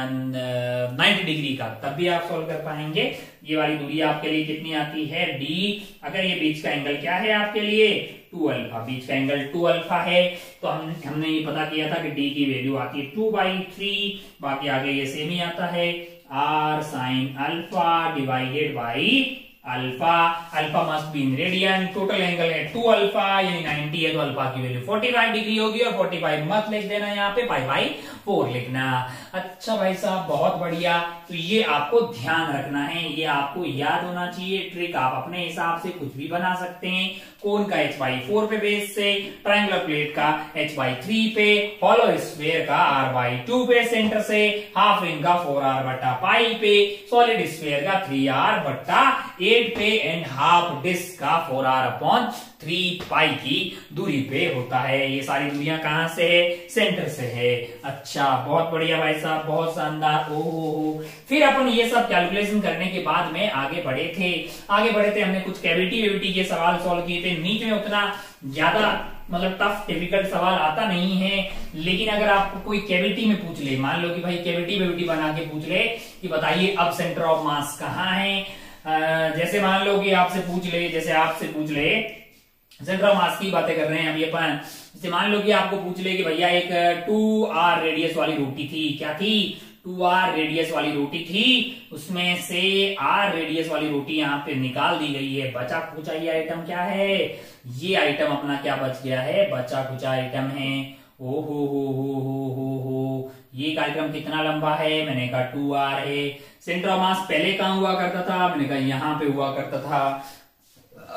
Speaker 1: नाइन्टी डिग्री का, तब भी आप सॉल्व कर पाएंगे। ये वाली दूरी आपके लिए कितनी आती है? डी। अगर ये बीच का एंगल क्या है आपके लिए? To alpha. बीच का एंगल टू अल्फा है, तो हम हमने ये पता किया था कि डी की वैल्यू आती है टू बाई थ्री। बाकी आगे ये सेम ही आता है, r sine alpha divided by alpha. Alpha must be in radian. Total angle है टू अल्फा, यानी नाइन्टी है, तो अल्फा की वैल्यू फोर्टी फाइव डिग्री होगी, और फोर्टी फाइव मत लिख देना, यहाँ पे पाई बाई फोर लिखना। अच्छा भाई साहब, बहुत बढ़िया। तो ये आपको ध्यान रखना है, ये आपको याद होना चाहिए। ट्रिक आप अपने हिसाब से कुछ भी बना सकते हैं। कोन का एच बाई फोर पे बेस से, ट्रायंगुलर प्लेट का एच बाई थ्री पे, हॉलो स्फीयर का आर बाई टू पे सेंटर से, हाफ रिंग का फोर आर बट्टा पाई पे, सॉलिड स्फीयर का थ्री आर बट्टा एट पे, एंड हाफ डिस्क का four r upon three pi की दूरी पे होता है। ये सारी दूरियां कहां से है? सेंटर से है। अच्छा, बहुत बढ़िया भाई साहब, बहुत शानदार। ओहो, फिर अपन ये सब कैलकुलेशन करने के बाद में आगे बढ़े थे आगे बढ़े थे हमने कुछ कैविटी वेविटी के सवाल सॉल्व किए थे। नीट में उतना ज्यादा मतलब टफ डिफिकल्ट सवाल आता नहीं है, लेकिन अगर आपको कोई कैविटी में पूछ ले, मान लो कि भाई कैविटी वेविटी बना के पूछ ले कि बताइए अब सेंटर ऑफ मास कहाँ है। आ, जैसे मान लो कि आपसे पूछ ले, जैसे आपसे पूछ ले, सेंटर ऑफ मास की बातें कर रहे हैं अभी अपन। जैसे मान लो कि आपको पूछ ले कि भैया एक टू आर रेडियस वाली रोटी थी। क्या थी? टू आर रेडियस वाली रोटी थी, उसमें से आर रेडियस वाली रोटी यहाँ पे निकाल दी गई है। बचा खुचा ये आइटम क्या है? ये आइटम अपना क्या बच गया है? बचा खुचा आइटम है। ओ हो हो हो हो हो हो ये कार्यक्रम कितना लंबा है? मैंने कहा टू आर है। सेंटर ऑफ मास पहले कहां हुआ करता था? मैंने कहा यहाँ पे हुआ करता था।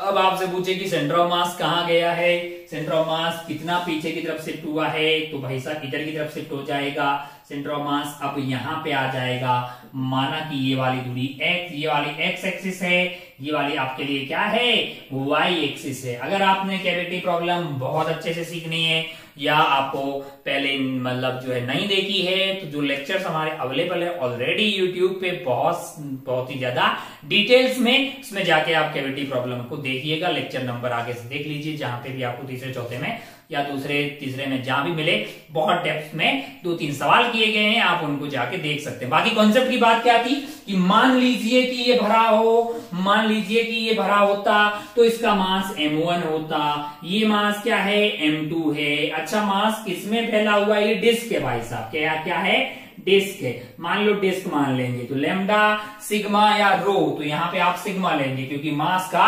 Speaker 1: अब आपसे पूछे कि सेंटर ऑफ मास कहाँ गया है, सेंटर ऑफ मास कितना पीछे की तरफ शिफ्ट हुआ है, तो भाई साहब इधर की तरफ शिफ्ट हो जाएगा। सेंटर ऑफ मास अब यहाँ पे आ जाएगा। माना कि ये वाली दूरी x, ये वाली x एक्सिस है, ये वाली आपके लिए क्या है, y एक्सिस है। अगर आपने कैविटी प्रॉब्लम बहुत अच्छे से सीखनी है या आपको पहले मतलब जो है नहीं देखी है, तो जो लेक्चर्स हमारे अवेलेबल है ऑलरेडी यूट्यूब पे बहुत बहुत ही ज्यादा डिटेल्स में, उसमें जाके आप कैविटी प्रॉब्लम को देखिएगा। लेक्चर नंबर आगे से देख लीजिए, जहां पे भी आपको तीसरे चौथे में या दूसरे तीसरे में जहां भी मिले, बहुत डेप्थ में दो तीन सवाल किए गए हैं, आप उनको जाके देख सकते हैं। बाकी कॉन्सेप्ट की बात क्या थी कि मान लीजिए कि ये भरा हो, मान लीजिए कि ये भरा होता तो इसका मास एम वन होता, ये मास क्या है, एम टू है। अच्छा, मास किसमें फैला हुआ है, ये डिस्क है भाई साहब, क्या क्या है, डिस्क है। मान लो डिस्क मान लेंगे तो लेमडा सिग्मा या रो, तो यहाँ पे आप सिग्मा लेंगे क्योंकि मास का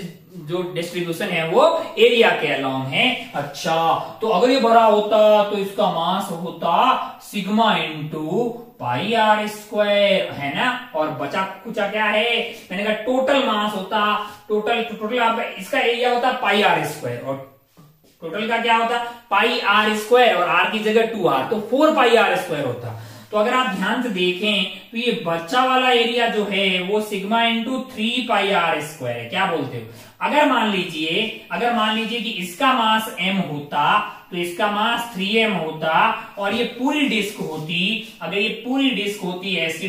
Speaker 1: जो डिस्ट्रीब्यूशन है वो एरिया के अलोंग है। अच्छा, तो अगर ये भरा होता तो इसका मास होता sigma into pi r square, है ना। और बचा कुचा क्या है, मैंने कहा टोटल मास होता, टोटल टोटल आप इसका एरिया होता पाई आर स्क्वायर, और टोटल का क्या होता पाई आर स्क्वायर, और आर की जगह टू आर, तो फोर पाई आर स्क्वायर होता। तो अगर आप ध्यान से देखें तो ये बच्चा वाला एरिया जो है वो sigma into three pi r square है। क्या बोलते हो, अगर मान लीजिए अगर मान लीजिए कि इसका मास m होता तो इसका मास थ्री एम होता, और ये पूरी डिस्क होती, अगर ये पूरी डिस्क होती ऐसी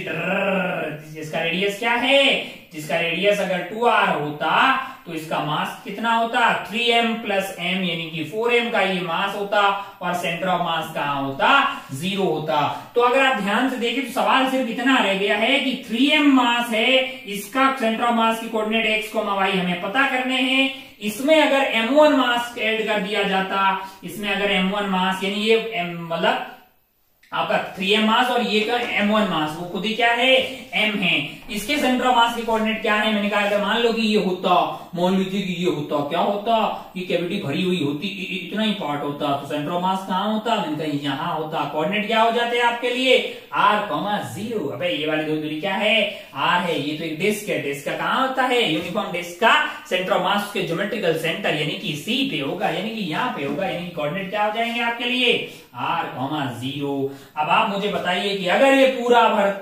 Speaker 1: डर, जिसका रेडियस क्या है, जिसका रेडियस अगर टू आर होता तो इसका मास कितना होता, थ्री एम प्लस एम यानी कि फोर एम का ये मास होता, और सेंटर ऑफ मास कहाँ होता, जीरो होता। तो अगर आप ध्यान से देखें तो सवाल सिर्फ इतना रह गया है कि थ्री एम मास है, इसका सेंटर ऑफ मास की कोऑर्डिनेट एक्स को वाई हमें पता करने हैं। इसमें अगर एम वन मास ऐड कर दिया जाता, इसमें अगर एम वन मास यानी ये मतलब आपका थ्री एम मास और ये का एम वन मास, वो खुद ही क्या है, m है। इसके सेंटर ऑफ मास की कोऑर्डिनेट क्या है, मैंने कहा अगर मान लो कि ये होता, मान लीजिए कि ये होता, क्या होता, ये कैविटी भरी हुई होती, इतना ही पार्ट होता, तो सेंटर ऑफ मास कहाँ होता, मैंने कहा यहाँ होता। कोऑर्डिनेट क्या हो जाते हैं आपके लिए, r कॉमा जीरो। अबे ये वाली दो दूरी क्या है, r है। ये तो एक डिस्क है, डिस्क का कहाँ होता है, यूनिफॉर्म डिस्क का सेंटर ऑफ मास के ज्योमेट्रिकल सेंटर यानी कि C पे होगा, यानी कि यहाँ पे होगा, यानी कि कोऑर्डिनेट क्या हो जाएंगे आपके लिए, r कॉमा जीरो। अब आप मुझे बताइए कि अगर ये पूरा भर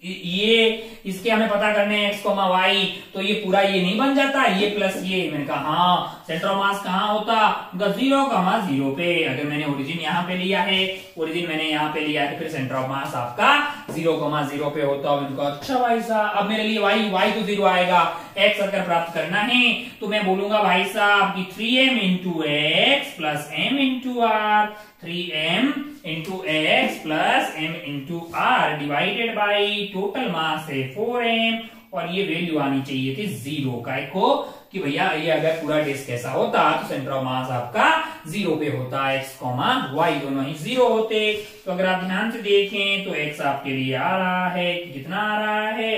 Speaker 1: ये इसके हमें पता करने हैं x कोमा वाई, तो ये पूरा ये नहीं बन जाता, ये प्लस ये, मैंने कहा हाँ सेंटर ऑफ मास कहाँ होता, जीरो कमा जीरो पे। अगर मैंने ओरिजिन यहाँ पे लिया है, ओरिजिन मैंने यहाँ पे लिया है, तो फिर सेंटर ऑफ मास आपका जीरो कमा जीरो पे होता है। मैंने कहा अच्छा भाई साहब, अब मेरे लिए वाई वाई तो जीरो आएगा, एक्स अगर प्राप्त करना है तो मैं बोलूंगा भाई साहब की three m into x plus m into r, three m into x plus m into r divided by total mass है फोर एम, और ये वैल्यू आनी चाहिए थी जीरो का को, कि भैया ये अगर पूरा डिस्क ऐसा होता तो सेंटर ऑफ मास आपका जीरो पे होता, एक्स कॉमा वाई दोनों ही जीरो होते। तो अगर आप ध्यान से देखें तो एक्स आपके लिए आ रहा है, कितना आ रहा है,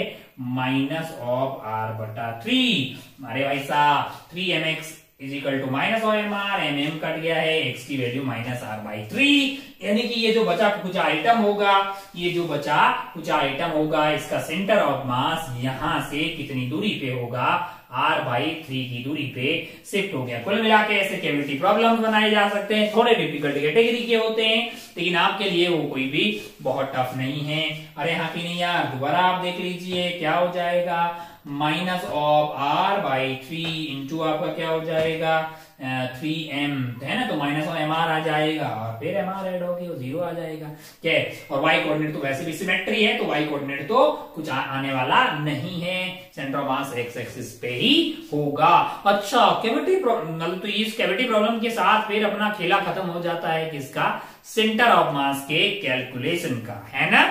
Speaker 1: माइनस ऑफ आर बटा थ्री। हमारे भाई साहब three m x is equal to minus of m r, m m cut गया है, एक्स की value minus r by three, यानी कि ये जो बचा कुछ आइटम होगा, ये जो बचा कुछ आइटम होगा, इसका सेंटर ऑफ मास यहां से कितनी दूरी पे होगा, आर बाई थ्री की दूरी पे शिफ्ट हो गया। कुल मिला के ऐसे कैविटी प्रॉब्लम्स बनाए जा सकते हैं, थोड़े डिफिकल्ट कैटेगरी के होते हैं, लेकिन आपके लिए वो कोई भी बहुत टफ नहीं है। अरे हाँ कि नहीं यार, दोबारा आप देख लीजिए क्या हो जाएगा, minus of r by three into आपका क्या हो जाएगा थ्री एम, है ना, तो माइनस ऑफ एम आर आ जाएगा, और फिर एम आर एड होगी, वो जीरो आ जाएगा। क्या है, और वाई कोऑर्डिनेट तो वैसे भी सिमेट्री है, तो वाई कोऑर्डिनेट तो कुछ आ, आने वाला नहीं है, centre of mass x axis पे ही होगा। अच्छा, कैविटी मतलब तो इस कैविटी प्रॉब्लम के साथ फिर अपना खेला खत्म हो जाता है किसका, सेंटर ऑफ मास के कैलकुलेशन का, है ना।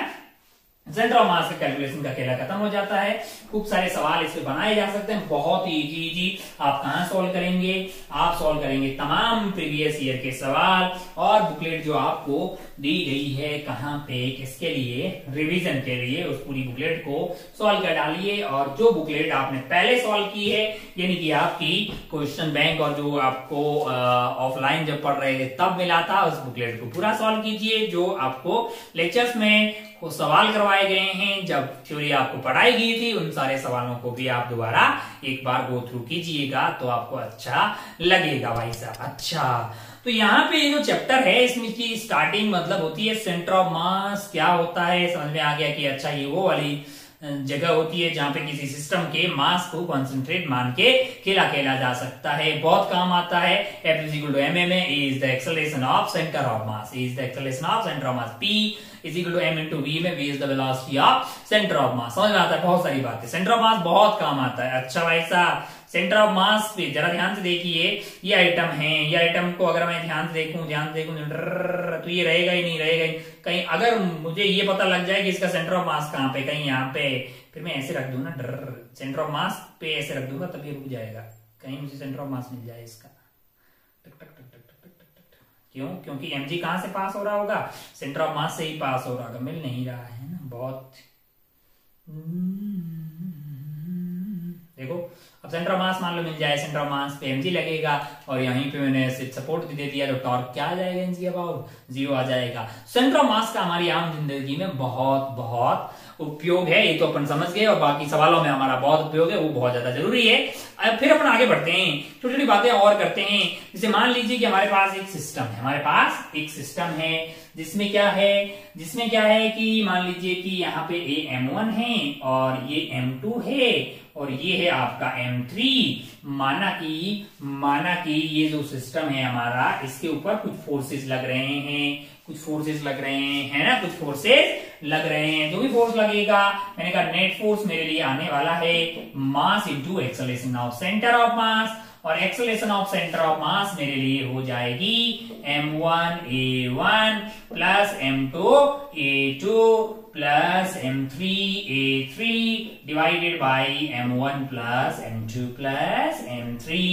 Speaker 1: सेंटर ऑफ मास का कैलकुलेशन का खेला खत्म हो जाता है। खूब सारे सवाल इससे बनाए जा सकते हैं, बहुत ही इजी इजी। आप कहां सॉल्व करेंगे, आप सॉल्व करेंगे तमाम प्रीवियस ईयर के सवाल, और बुकलेट जो आपको दी गई है कहां पे, किसके लिए, रिवीजन के लिए, उस पूरी बुकलेट को सॉल्व कर डालिए। और जो बुकलेट आपने पहले सॉल्व की है, यानी कि आपकी क्वेश्चन बैंक और जो आपको ऑफलाइन जब पढ़ रहे थे तब मिला था, उस बुकलेट को पूरा सॉल्व कीजिए। जो आपको लेक्चर्स में वो सवाल करवाए गए हैं। जब थ्योरी आपको पढ़ाई गई थी उन सारे सवालों को भी आप दोबारा एक बार गो थ्रू कीजिएगा तो आपको अच्छा लगेगा भाई साहब। अच्छा, तो यहाँ पे जो चैप्टर है इसमें की स्टार्टिंग मतलब होती है सेंटर ऑफ मास क्या होता है, समझ में आ गया कि अच्छा ये वो वाली जगह होती है जहां पे किसी सिस्टम के मास को कॉन्सेंट्रेट मान के खेला खेला जा सकता है, बहुत काम आता है। F is equal to m m is the acceleration of center of mass, is the acceleration of center of mass, p is equal to m into v में v is the velocity of center of mass। समझ में आता है, बहुत सारी बातें, centre of मास बहुत काम आता है। अच्छा भाई साहब, सेंटर ऑफ मास पे जरा ध्यान से देखिए, ये आइटम है, ये आइटम को अगर मैं ध्यान से देखूं ध्यान से देखूं तो ये रहेगा ही नहीं, रहेगा ही कहीं। अगर मुझे ये पता लग जाए कि इसका सेंटर ऑफ मास कहाँ पे, कहीं यहाँ पे, फिर मैं ऐसे रख दूं ना डर, सेंटर ऑफ मास पे ऐसे रख दूंगा तब ये रुक जाएगा, कहीं मुझे सेंटर ऑफ मास मिल जाए इसका। टक टक टक टक टक टक टक। क्यों? क्योंकि एमजी कहां से पास हो रहा होगा, सेंटर ऑफ मास से ही पास हो रहा होगा। मिल नहीं रहा है ना, बहुत देखो। अब सेंटर ऑफ मास मान लो मिल जाए, सेंटर ऑफ मास पे एमजी लगेगा और यहीं पे मैंने सपोर्ट भी दे दिया तो टॉर्क क्या आ जाएगा, एनजी अबाउट जीरो आ जाएगा। सेंटर ऑफ मास का हमारी आम जिंदगी में बहुत बहुत उपयोग है, ये तो अपन समझ गए, और बाकी सवालों में हमारा बहुत उपयोग है, वो बहुत ज्यादा जरूरी है। अब फिर अपन आगे बढ़ते हैं, छोटी छोटी बातें और करते हैं। जैसे मान लीजिए कि हमारे पास एक सिस्टम है, हमारे पास एक सिस्टम है जिसमें क्या है, जिसमें क्या है कि मान लीजिए कि यहाँ पे ए एम वन है और ये एम टू है और ये है आपका एम थ्री। माना कि माना कि ये जो सिस्टम है हमारा, इसके ऊपर कुछ फोर्सेस लग रहे हैं, कुछ फोर्सेस लग रहे हैं, है ना, कुछ फोर्सेस लग रहे हैं। जो भी फोर्स लगेगा, मैंने कहा नेट फोर्स मेरे लिए आने वाला है mass into acceleration of centre of mass, और acceleration of centre of mass मेरे लिए हो जाएगी m one A one plus M two A two plus M three A three divided by M one plus M two plus M three.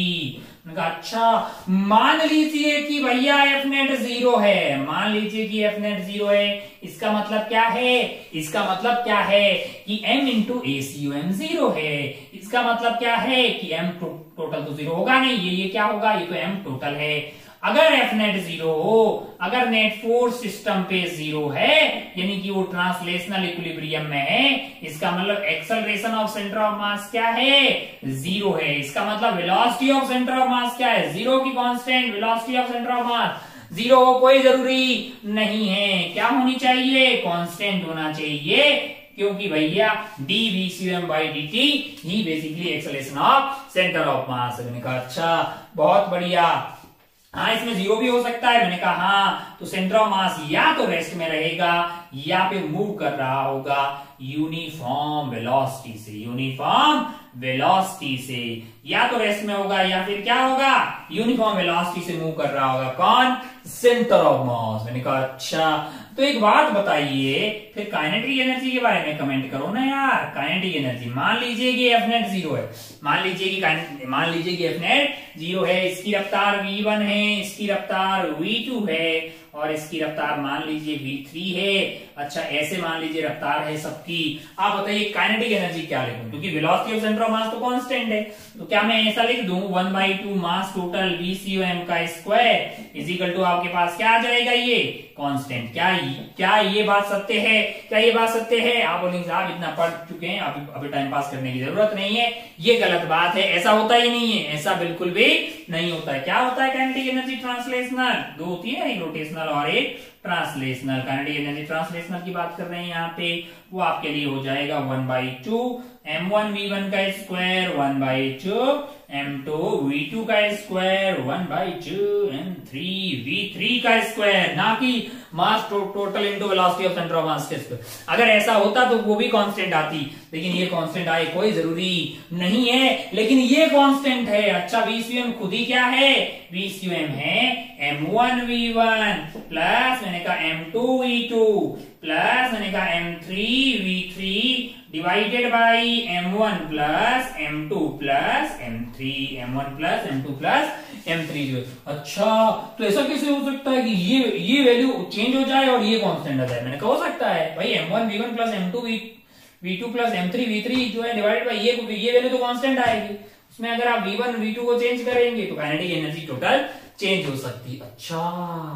Speaker 1: अच्छा, मान लीजिए कि भैया एफ नेट जीरो है, मान लीजिए कि एफ नेट जीरो है, इसका मतलब क्या है, इसका मतलब क्या है कि m into a c u m zero है। इसका मतलब क्या है कि m टोटल तो जीरो होगा नहीं, ये ये क्या होगा, ये तो m टोटल है। अगर एफ नेट जीरो हो, अगर नेट फोर्स सिस्टम पे जीरो है, यानी कि वो ट्रांसलेशनल इक्विलिब्रियम में है, इसका मतलब acceleration of centre of mass क्या है, जीरो है। इसका मतलब velocity of centre of mass क्या है, जीरो की constant velocity of centre of mass zero हो, कोई जरूरी नहीं है, क्या होनी चाहिए, कांस्टेंट होना चाहिए, क्योंकि भैया d v c m by d t ही basically acceleration of centre of mass. मैंने कहा अच्छा, बहुत बढ़िया। हाँ, इसमें जीरो भी हो सकता है, मैंने कहा हाँ, तो सेंटर ऑफ मास या तो रेस्ट में रहेगा या फिर मूव कर रहा होगा यूनिफॉर्म वेलोसिटी से, यूनिफॉर्म वेलोसिटी से, या तो रेस्ट में होगा या फिर क्या होगा, यूनिफॉर्म वेलोसिटी से मूव कर रहा होगा। कौन, सेंटर ऑफ मास। मैंने कहा अच्छा, तो एक बात बताइए, फिर काइनेटिक एनर्जी के बारे में कमेंट करो ना यार। काइनेटिक एनर्जी, मान लीजिए कि एफ नेट जीरो है, मान लीजिए कि मान लीजिए कि एफ नेट जीरो है, इसकी रफ्तार वी वन है, इसकी रफ्तार वी टू है और इसकी रफ्तार मान लीजिए वी थ्री है। अच्छा, ऐसे मान लीजिए रफ्तार है सबकी। आप बताइए काइनेटिक एनर्जी क्या लिखूं, क्योंकि velocity of centre of mass तो कांस्टेंट है, तो क्या मैं ऐसा लिख दूं one by two mass total v c u m का स्क्वायर इज इक्वल टू आपके पास क्या आ जाएगा, ये कांस्टेंट। क्या क्या ये बात सत्य है, क्या ये बात सत्य है? आप बोलेंगे साहब इतना पढ़ चुके हैं, अभी अभी टाइम पास करने की जरूरत नहीं है, ये गलत बात है, ऐसा होता ही नहीं है, ऐसा बिल्कुल भी नहीं होता है। क्या होता है काइनेटिक एनर्जी ट्रांसलेशनल, दो होती है, एक रोटेशनल और एक ट्रांसलेशनल। काइनेटिक एनर्जी ट्रांसलेशनल की बात कर रहे हैं यहाँ पे, वो आपके लिए हो जाएगा one by two M one we one का square, one by two M two we two का square, one by two M three we three का स्क्वायर, ना कि mass total into velocity of centre of mass के square. अगर ऐसा होता तो वो भी कांस्टेंट आती, लेकिन ये कांस्टेंट आए कोई जरूरी नहीं है, लेकिन ये कांस्टेंट है। अच्छा, वी सी एम खुद ही क्या है, वी सी एम है M one we one plus मैंने कहा m two we two plus मैंने कहा m three we three divided by M one plus M two plus M three, m one plus M two plus M three. अच्छा, तो ऐसा कैसे हो सकता है कि ये ये वैल्यू चेंज हो जाए और ये कांस्टेंट आ जाए? मैंने कहा हो सकता है भाई, m one we one plus M two v v two plus M three we three जो है डिवाइडेड बाई ये ये वैल्यू तो कांस्टेंट आएगी, उसमें अगर आप वी वन वी टू को चेंज करेंगे तो काइनेटिक एनर्जी टोटल चेंज हो सकती है। अच्छा,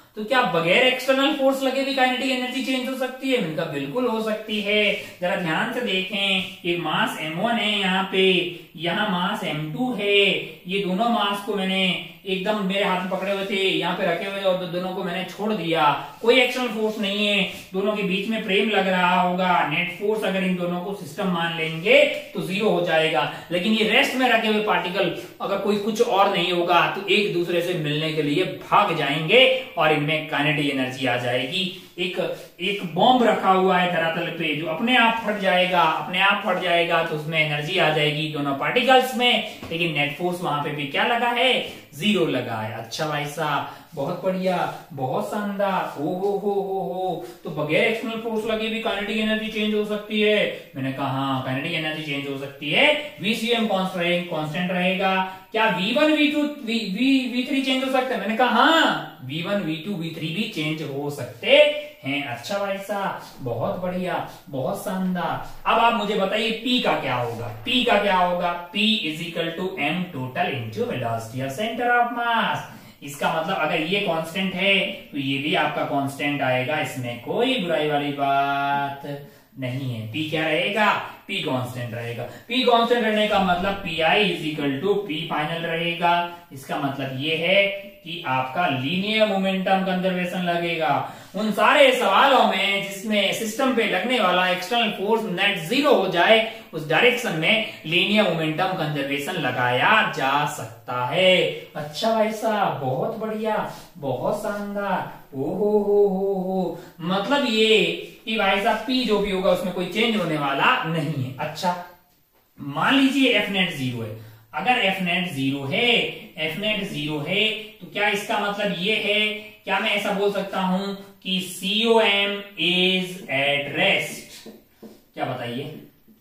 Speaker 1: तो क्या बगैर एक्सटर्नल फोर्स लगे भी काइनेटिक एनर्जी चेंज हो सकती है? मैंने कहा बिल्कुल हो सकती है। जरा ध्यान से देखें, ये मास एम वन है यहाँ पे, यहाँ मास एम टू है, ये दोनों मास को मैंने एकदम मेरे हाथ में पकड़े हुए थे, यहाँ पे रखे हुए और दोनों को मैंने छोड़ दिया, कोई एक्सटर्नल फोर्स नहीं है, दोनों के बीच में प्रेम लग रहा होगा, नेट फोर्स अगर इन दोनों को सिस्टम मान लेंगे तो जीरो हो जाएगा। लेकिन ये रेस्ट में रखे हुए पार्टिकल अगर कोई कुछ और नहीं होगा तो एक दूसरे से मिलने के लिए भाग जाएंगे और इनमें काइनेटिक एनर्जी आ जाएगी। एक एक बॉम्ब रखा हुआ है धरातल पे जो अपने आप फट जाएगा, अपने आप फट जाएगा तो उसमें एनर्जी आ जाएगी दोनों पार्टिकल्स में, लेकिन नेट फोर्स वहां पे भी क्या लगा है? जीरो लगा है। अच्छा भाई साहब, बहुत बढ़िया, बहुत शानदार। हो हो हो हो हो तो बगैर एक्सटर्नल फोर्स लगे भी काइनेटिक एनर्जी चेंज हो सकती है। मैंने कहा हाँ, काइनेटिक एनर्जी चेंज हो सकती है। वीसीएम कांस्टेंट रहेगा। क्या v one v two v v three change हो सकता है? मैंने कहा हाँ, v one v two v three भी चेंज हो सकते हैं। अच्छा भाई साहब, बहुत बढ़िया, बहुत शानदार। अब आप मुझे बताइए P का क्या होगा? P का क्या होगा? P is equal to m total into velocity of centre of mass. इसका मतलब अगर ये कांस्टेंट है तो ये भी आपका कांस्टेंट आएगा, इसमें कोई बुराई वाली बात नहीं है। P क्या रहेगा? P कांस्टेंट रहेगा। P कांस्टेंट रहने का मतलब Pi is equal to P final रहेगा। इसका मतलब ये है कि आपका लीनियर मोमेंटम कंजर्वेशन लगेगा। उन सारे सवालों में जिसमें सिस्टम पे लगने वाला एक्सटर्नल फोर्स नेट जीरो हो जाए, उस डायरेक्शन में लीनियर मोमेंटम कंजर्वेशन लगाया जा सकता है। अच्छा भाई साहब, बहुत बढ़िया, बहुत शानदार। ओ हो हो हो हो मतलब ये कि भाई साहब P जो भी होगा उसमें कोई चेंज होने वाला नहीं है। अच्छा, मान लीजिए एफ नेट जीरो है। अगर एफ नेट जीरो है, एफ नेट जीरो है तो क्या इसका मतलब ये है, क्या मैं ऐसा बोल सकता हूं कि सीओएम इज एट रेस्ट? क्या बताइए,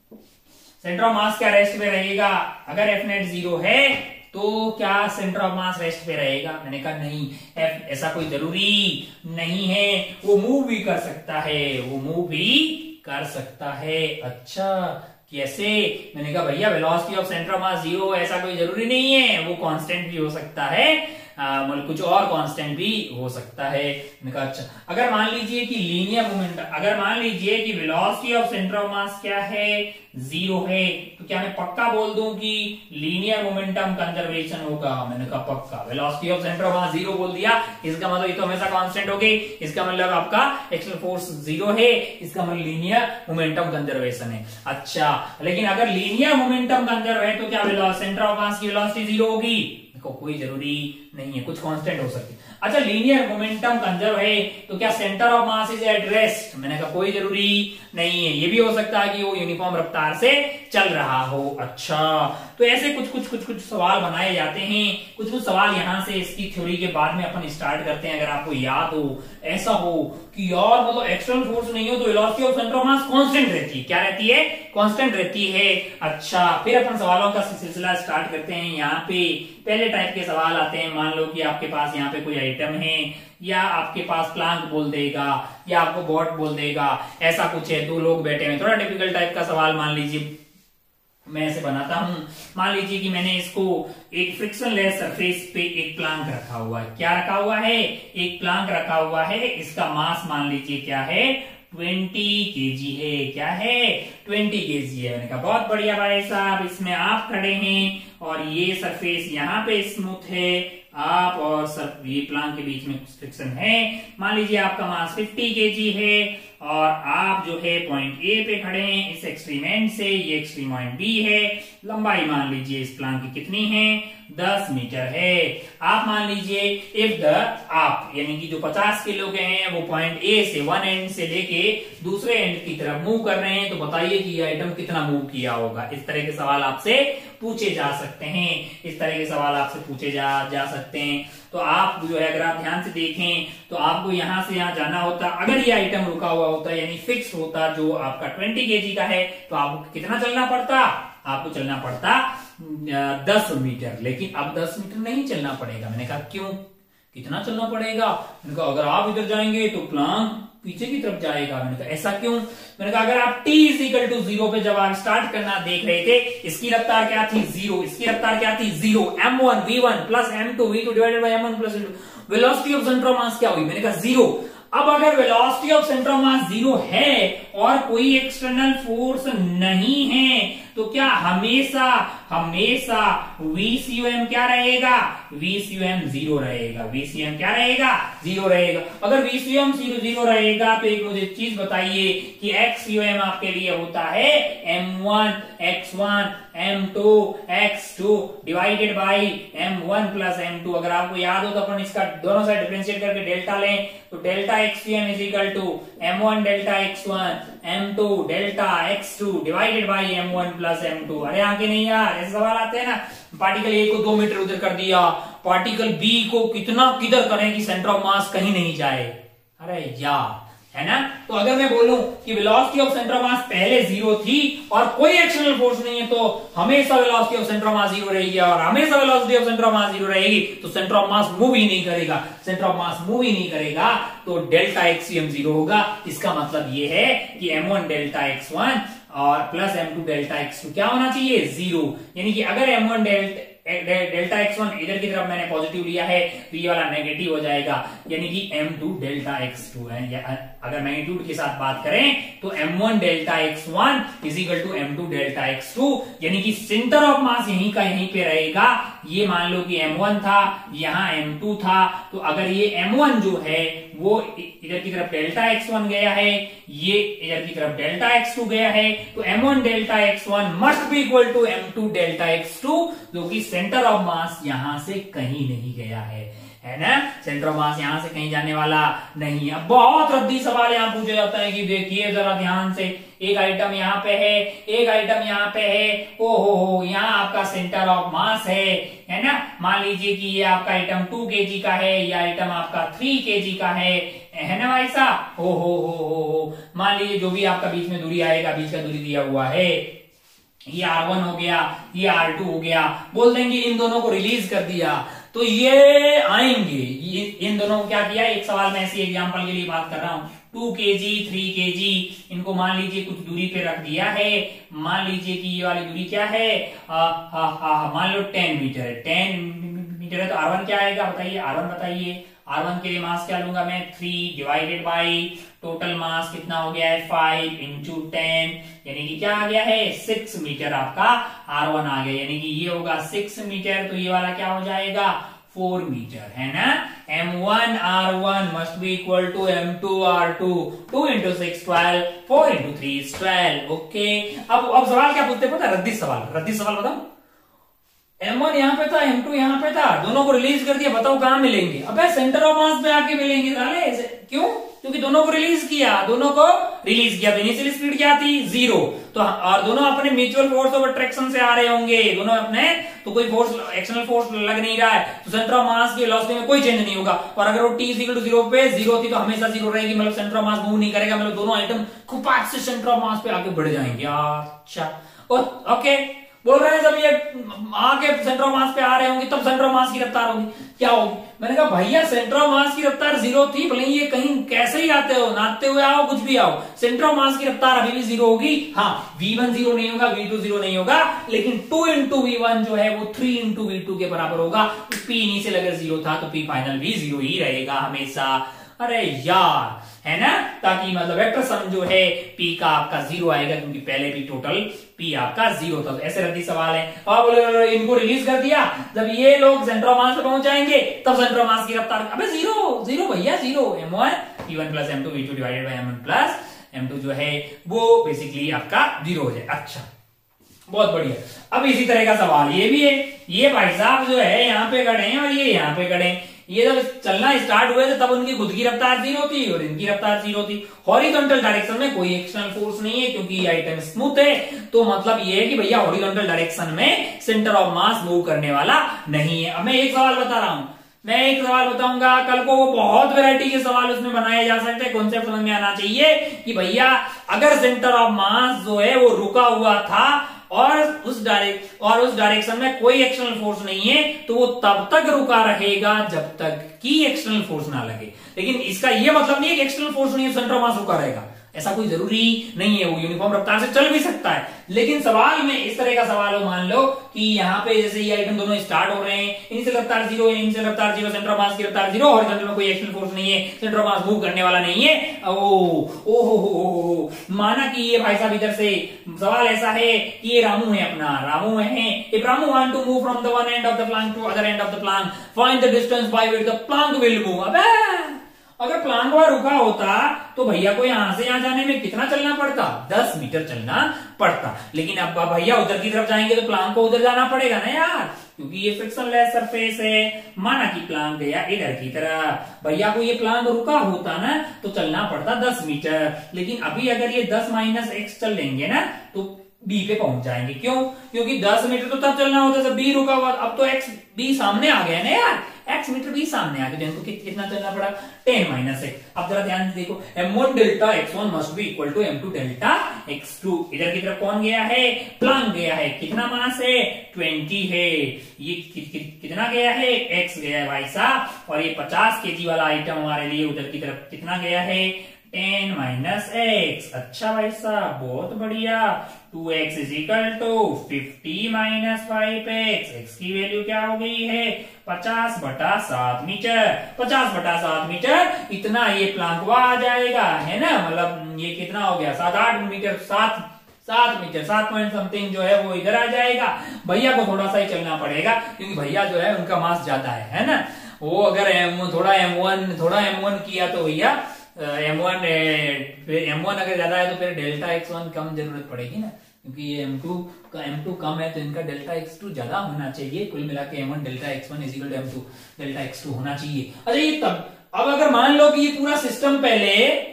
Speaker 1: सेंटर ऑफ मास क्या रेस्ट में रहेगा? अगर एफ नेट जीरो है तो क्या सेंटर ऑफ मास रेस्ट पे रहेगा? मैंने कहा नहीं, एफ ऐसा कोई जरूरी नहीं है, वो मूव भी कर सकता है, वो मूव भी कर सकता है। अच्छा, कैसे? मैंने कहा भैया velocity of centre of mass zero, ऐसा कोई जरूरी नहीं है, वो कांस्टेंट भी हो सकता है, मतलब कुछ और कांस्टेंट भी हो सकता है। मैंने कहा अच्छा, अगर मान लीजिए कि लीनियर मोमेंट, अगर मान लीजिए कि velocity of centre of mass क्या है? जीरो है, तो क्या मैं पक्का बोल दूं कि लीनियर मोमेंटम कंजर्वेशन होगा? मैंने कहा पक्का, velocity of centre of mass zero बोल दिया, इसका मतलब ये तो हमेशा कांस्टेंट होगी, इसका मतलब आपका एक्सटर्नल फोर्स जीरो है, इसका मतलब लीनियर मोमेंटम कंजर्वेशन है। अच्छा, लेकिन अगर लीनियर मोमेंटम कंजर्व है तो क्या सेंटर ऑफ मास की वेलोसिटी जीरो होगी? को कोई जरूरी नहीं है, कुछ कांस्टेंट हो सकती है। अच्छा, लीनियर मोमेंटम कंजर्व है तो क्या centre of mass is at rest? मैंने कहा कोई जरूरी नहीं है, ये भी हो सकता है कि वो यूनिफॉर्म रफ्तार से चल रहा हो। अच्छा, तो ऐसे कुछ कुछ कुछ कुछ सवाल बनाए जाते हैं। कुछ कुछ सवाल यहां से इसकी थ्योरी के बाद में अपन स्टार्ट करते हैं। अगर आपको याद हो, ऐसा हो कि यार मतलब एक्सटर्नल फोर्स नहीं हो तो velocity of centre of mass constant रहती है। क्या रहती है? कांस्टेंट रहती है। अच्छा, फिर अपन सवालों का सिलसिला स्टार्ट करते हैं। यहाँ पे पहले टाइप के सवाल आते हैं। मान लो कि आपके पास यहाँ पे कोई आइटम है, या आपके पास प्लांक बोल देगा, या आपको बॉट बोल देगा, ऐसा कुछ है, दो लोग बैठे हैं, थोड़ा टिपिकल टाइप का सवाल। मान लीजिए मैं ऐसे बनाता हूं, मान लीजिए कि मैंने इसको एक फ्रिक्शनलेस सरफेस पे एक प्लांक रखा हुआ है। क्या रखा हुआ है? एक प्लांक रखा हुआ है। इसका मास मान लीजिए क्या है? ट्वेंटी केजी है। क्या है? ट्वेंटी केजी है। मैंने कहा बहुत बढ़िया भाई साहब, इसमें आप खड़े हैं और ये सरफेस यहाँ पे स्मूथ है, आप और सर ये प्लांक के बीच में फ्रिक्शन है। मान लीजिए आपका मास फिफ्टी केजी है और आप जो है पॉइंट ए पे खड़े हैं इस एक्सट्रीम एंड से, ये एक्सट्रीम पॉइंट बी है। लंबाई मान लीजिए इस प्लांक की कितनी है? दस मीटर है। आप मान लीजिए इफ द आप यानी कि जो पचास किलो के हैं वो पॉइंट ए से वन एंड से लेके दूसरे एंड की तरफ मूव कर रहे हैं, तो बताइए कि ये आइटम कितना मूव किया होगा। इस तरह के सवाल आपसे पूछे जा सकते हैं। इस तरह के सवाल आपसे पूछे जा जा सकते हैं। तो आप जो है अगर आप ध्यान से देखें तो आपको यहां से यहां जाना होता, अगर ये आइटम रुका हुआ होता यानी फिक्स होता जो आपका ट्वेंटी केजी का है, तो आपको कितना चलना पड़ता? आपको चलना पड़ता दस मीटर। लेकिन अब दस मीटर नहीं चलना पड़ेगा। मैंने कहा क्यों? कितना चलना पड़ेगा? मैंने कहा अगर आप इधर जाएंगे तो प्लांक पीछे की तरफ जाएगा। मैंने कहा ऐसा क्यों? मैंने कहा अगर आप t is equal to zero पे जब आप स्टार्ट करना देख रहे थे, इसकी रफ्तार क्या थी? जीरो। इसकी रफ्तार क्या थी? Zero. M one we one plus M two we two divided by M one plus M two, velocity of centre of mass क्या हुई? मैंने कहा जीरो। अब अगर velocity of centre of mass zero है और कोई एक्सटर्नल फोर्स नहीं है तो क्या हमेशा हमेशा वीसीयूएम क्या रहेगा? वीसीयूएम जीरो रहेगा। वीसीयूएम क्या रहेगा? जीरो रहेगा। अगर वीसीयूएम जीरो जीरो रहेगा तो एक मुझे चीज बताइए कि एक्सयूएम आपके लिए होता है M one X one M two X two divided by M one plus M two. अगर आपको याद हो तो अपन इसका दोनों साइड डिफरेंशिएट करके डेल्टा लें तो डेल्टा एक्सयूएम is equal to M one delta X one M two delta X two divided by M one plus M two. अरे आगे नहीं यार, ऐसे सवाल आते हैं ना, पार्टिकल ए को दो मीटर उधर कर दिया, पार्टिकल बी को कितना किधर करें कि सेंटर ऑफ मास कहीं नहीं जाए। अरे यार, है ना। तो अगर मैं बोलूं कि velocity of centre of mass पहले जीरो थी और कोई एक्सटर्नल फोर्स नहीं है तो हमेशा velocity of centre of mass zero रहेगी और हमेशा velocity of centre of mass zero रहेगी तो सेंटर ऑफ मास मूव ही नहीं करेगा। सेंटर ऑफ मास मूव ही नहीं करेगा तो डेल्टा एक्सयूएम जीरो होगा। इसका मतलब ये है कि M one delta X one और plus M two delta X two क्या होना चाहिए? जीरो। यानी कि अगर M one delta delta X one इधर की तरफ मैंने पॉजिटिव लिया है तो ये वाला नेगेटिव हो जाएगा, यानी कि M two delta X two है। या अगर मैग्नीट्यूड के साथ बात करें तो M one delta X one is equal to M two delta X two, यानी कि सेंटर ऑफ मास यहीं का यहीं पे रहेगा। ये मान लो कि एम वन था, यहाँ एम टू था, तो अगर ये एम वन जो है वो इधर की तरफ डेल्टा एक्स वन गया है, ये इधर की तरफ डेल्टा एक्स टू गया है, तो M one delta X one must be equal to M two delta X two, जो कि सेंटर ऑफ मास यहां से कहीं नहीं गया है, है ना। सेंटर ऑफ मास यहां से कहीं जाने वाला नहीं है। बहुत रद्दी सवाल यहां पूछे जाता है कि देखिए जरा ध्यान से, एक आइटम यहाँ पे है, एक आइटम यहाँ पे है, ओ हो हो यहाँ आपका सेंटर ऑफ मास है, है ना। मान लीजिए कि ये आपका आइटम टू केजी का है, ये आइटम आपका थ्री केजी का है, है ना भाई साहब। हो हो हो हो हो मान लीजिए जो भी आपका बीच में दूरी आएगा, बीच का दूरी दिया हुआ है, ये आर वन हो गया, ये आर टू हो गया, बोल देंगे इन दोनों को रिलीज कर दिया तो ये आएंगे। ये इन दोनों को क्या किया, एक सवाल में ऐसी एग्जांपल के लिए बात कर रहा हूं, टू केजी थ्री केजी, इनको मान लीजिए कुछ दूरी पे रख दिया है। मान लीजिए कि ये वाली दूरी क्या है, आ, आ, आ, मान लो टेन मीटर है, टेन मीटर है तो आर वन क्या आएगा बताइए, आर वन बताइए। आर वन के लिए मास क्या लूंगा मैं, three divided by total mass कितना हो गया है, फाइव इंटू टेन, यानी कि क्या आ गया है, सिक्स मीटर आपका आर वन आ गया, यानी कि ये होगा सिक्स मीटर, तो ये वाला क्या हो जाएगा, फोर मीटर, है ना। M one R one must be equal to M two R two, two into six twelve, four into three twelve. Okay, अब अब सवाल क्या पूछते पता, रद्दी सवाल, रद्दी सवाल बताओ। एम वन यहाँ पे था, एम टू यहाँ पे था, दोनों को रिलीज कर दिया, बताओ कहां मिलेंगे। अबे सेंटर ऑफ मास पे आके मिलेंगे साले, क्यों, क्योंकि दोनों को रिलीज किया, दोनों को रिलीज किया तो इनिशियल स्पीड क्या थी, जीरो, तो और दोनों अपने म्यूचुअल फोर्स ऑफ अट्रैक्शन से आ रहे होंगे, दोनों अपने, तो कोई फोर्स एक्सटर्नल फोर्स लग नहीं रहा है, तो सेंटर ऑफ मास की वेलोसिटी में कोई चेंज नहीं होगा। और अगर वो टी इक्वल टू जीरो पे जीरो थी तो हमेशा जीरो रहेगी, मतलब सेंटर ऑफ मास मूव नहीं करेगा, मतलब दोनों आइटम खुपाट से सेंटर ऑफ मास पे आगे बढ़ जाएंगे। अच्छा ओके, बोल रहे हैं जब ये आके सेंटर ऑफ मास पे आ रहे होंगे तब सेंटर ऑफ मास की रफ्तार होगी क्या होगी। मैंने कहा भैया सेंटर ऑफ मास की रफ्तार जीरो थी, भले ये कहीं कैसे ही आते हो, नाचते हुए आओ, कुछ भी आओ, सेंटर ऑफ मास की रफ्तार अभी भी जीरो होगी। हाँ, वी वन जीरो नहीं होगा, वी टू जीरो नहीं होगा, लेकिन टू इंटू वी वन जो है वो थ्री इंटू वी टू के बराबर होगा। पी इनिशियल अगर जीरो था तो पी फाइनल भी जीरो ही रहेगा हमेशा। अरे यार, है ना, ताकि मतलब वेक्टर सम जो है पी का आपका जीरो आएगा, क्योंकि पहले भी टोटल पी आपका जीरो था। ऐसे रद्दी सवाल है। और बोले इनको रिलीज कर दिया, जब ये लोग सेंटर ऑफ मास पे पहुंच जाएंगे तब सेंटर ऑफ मास की रफ्तार, अबे जीरो जीरो भैया zero, M one P one plus M two we two divided by M one plus M two जो है वो बेसिकली आपका जीरो हो जाए। अच्छा, बहुत बढ़िया। अब इसी तरह का सवाल ये भी है, ये भाई साहब जो है यहाँ पे खड़े हैं और ये यहाँ पे खड़े हैं, ये जब चलना स्टार्ट हुए थे तब उनकी खुद की रफ्तार जीरो थी और इनकी रफ्तार जीरो थी। हॉरिजॉन्टल डायरेक्शन में कोई एक्सटर्नल फोर्स नहीं है क्योंकि ये आइटम स्मूथ है, तो मतलब ये है कि भैया हॉरिजॉन्टल डायरेक्शन में सेंटर ऑफ मास मूव करने वाला नहीं है। अब मैं एक सवाल बता रहा हूं, मैं एक सवाल बताऊंगा, कल को वो बहुत वैरायटी के सवाल उसमें बनाए जा सकते हैं। कॉन्सेप्ट समझ में आना चाहिए कि भैया अगर सेंटर ऑफ मास जो है वो रुका हुआ था और उस डायरेक्ट और उस डायरेक्शन में कोई एक्सटर्नल फोर्स नहीं है तो वो तब तक रुका रहेगा जब तक कि एक्सटर्नल फोर्स ना लगे। लेकिन इसका ये मतलब नहीं है कि एक्सटर्नल फोर्स नहीं है सेंटर ऑफ मास रुका रहेगा, ऐसा कोई जरूरी नहीं है, वो यूनिफॉर्म रफ्तार से चल भी सकता है। लेकिन सवाल में इस तरह का सवाल हो, मान लो कि यहाँ पे जैसे ये आइटम दोनों स्टार्ट हो रहे हैं, इनिशियल रफ्तार जीरो है, इनिशियल रफ्तार जीरो, सेंटर ऑफ मास की रफ्तार जीरो, हॉरिजॉन्टल में कोई एक्शन फोर्स नहीं है, सेंटर ऑफ मास मूव करने वाला नहीं है। ओ ओ हो हो माना कि ये भाई साहब इधर से सवाल ऐसा है कि ये रामू है, अपना रामू है। If Ramu want to move from the one end of the plank to other end of the plank, find the distance by which the plank will move. अबे अगर प्लांक वहां रुका होता तो भैया को यहां से यहां जाने में कितना चलना पड़ता, दस मीटर चलना पड़ता। लेकिन अब भैया उधर की तरफ जाएंगे तो प्लांक को उधर जाना पड़ेगा ना यार, क्योंकि ये फ्रिक्शनलेस सरफेस है। माना कि प्लांक गया इधर की तरफ, भैया को ये प्लांक रुका होता ना तो चलना पड़ता दस मीटर। लेकिन अभी अगर ये दस माइनस एक्स चल लेंगे ना तो बी पे पहुंच जाएंगे। क्यों? क्योंकि दस मीटर तो तब चलना होता जब बी रुका हुआ। अब तो एक्स बी सामने आ गया ना यार, एक्स मीटर बी सामने आ गया, तो कितना चलना पड़ा, टेन माइनस एक्स। अब जरा ध्यान से देखो, M one delta X one must be equal to M two delta X two. इधर की तरफ कौन गया है, प्लांक गया है। कितना मास है, ट्वेंटी है। ये कि, कि, कितना गया है, एक्स गया है भाई साहब। और ये पचास केजी वाला आइटम हमारे लिए उधर की तरफ कितना गया है, टेन माइनस एक्स। अच्छा भाई साहब, बहुत बढ़िया। Two X is equal to fifty minus five X. X की वैल्यू क्या हो गई है, पचास बटा सात मीटर। पचास बटा सात मीटर इतना ये प्लांक आ जाएगा, है ना। मतलब ये कितना हो गया, सात आठ मीटर, सात सात मीटर, सात पॉइंट समथिंग जो है वो इधर आ जाएगा। भैया को थोड़ा सा ही चलना पड़ेगा क्योंकि भैया जो है उनका मास ज्यादा है, है ना। वो अगर एम थोड़ा एम वन थोड़ा एम वन किया तो भैया एम वन एम वन अगर ज्यादा है तो फिर डेल्टा एक्स वन कम जरूरत पड़ेगी ना, क्योंकि ये एम टू का एम टू कम है तो इनका डेल्टा एक्स टू ज्यादा होना चाहिए। कुल मिला के M one delta X one is equal to M two delta X two होना चाहिए। अच्छा ये तब अब अगर मान लो कि ये पूरा सिस्टम पहले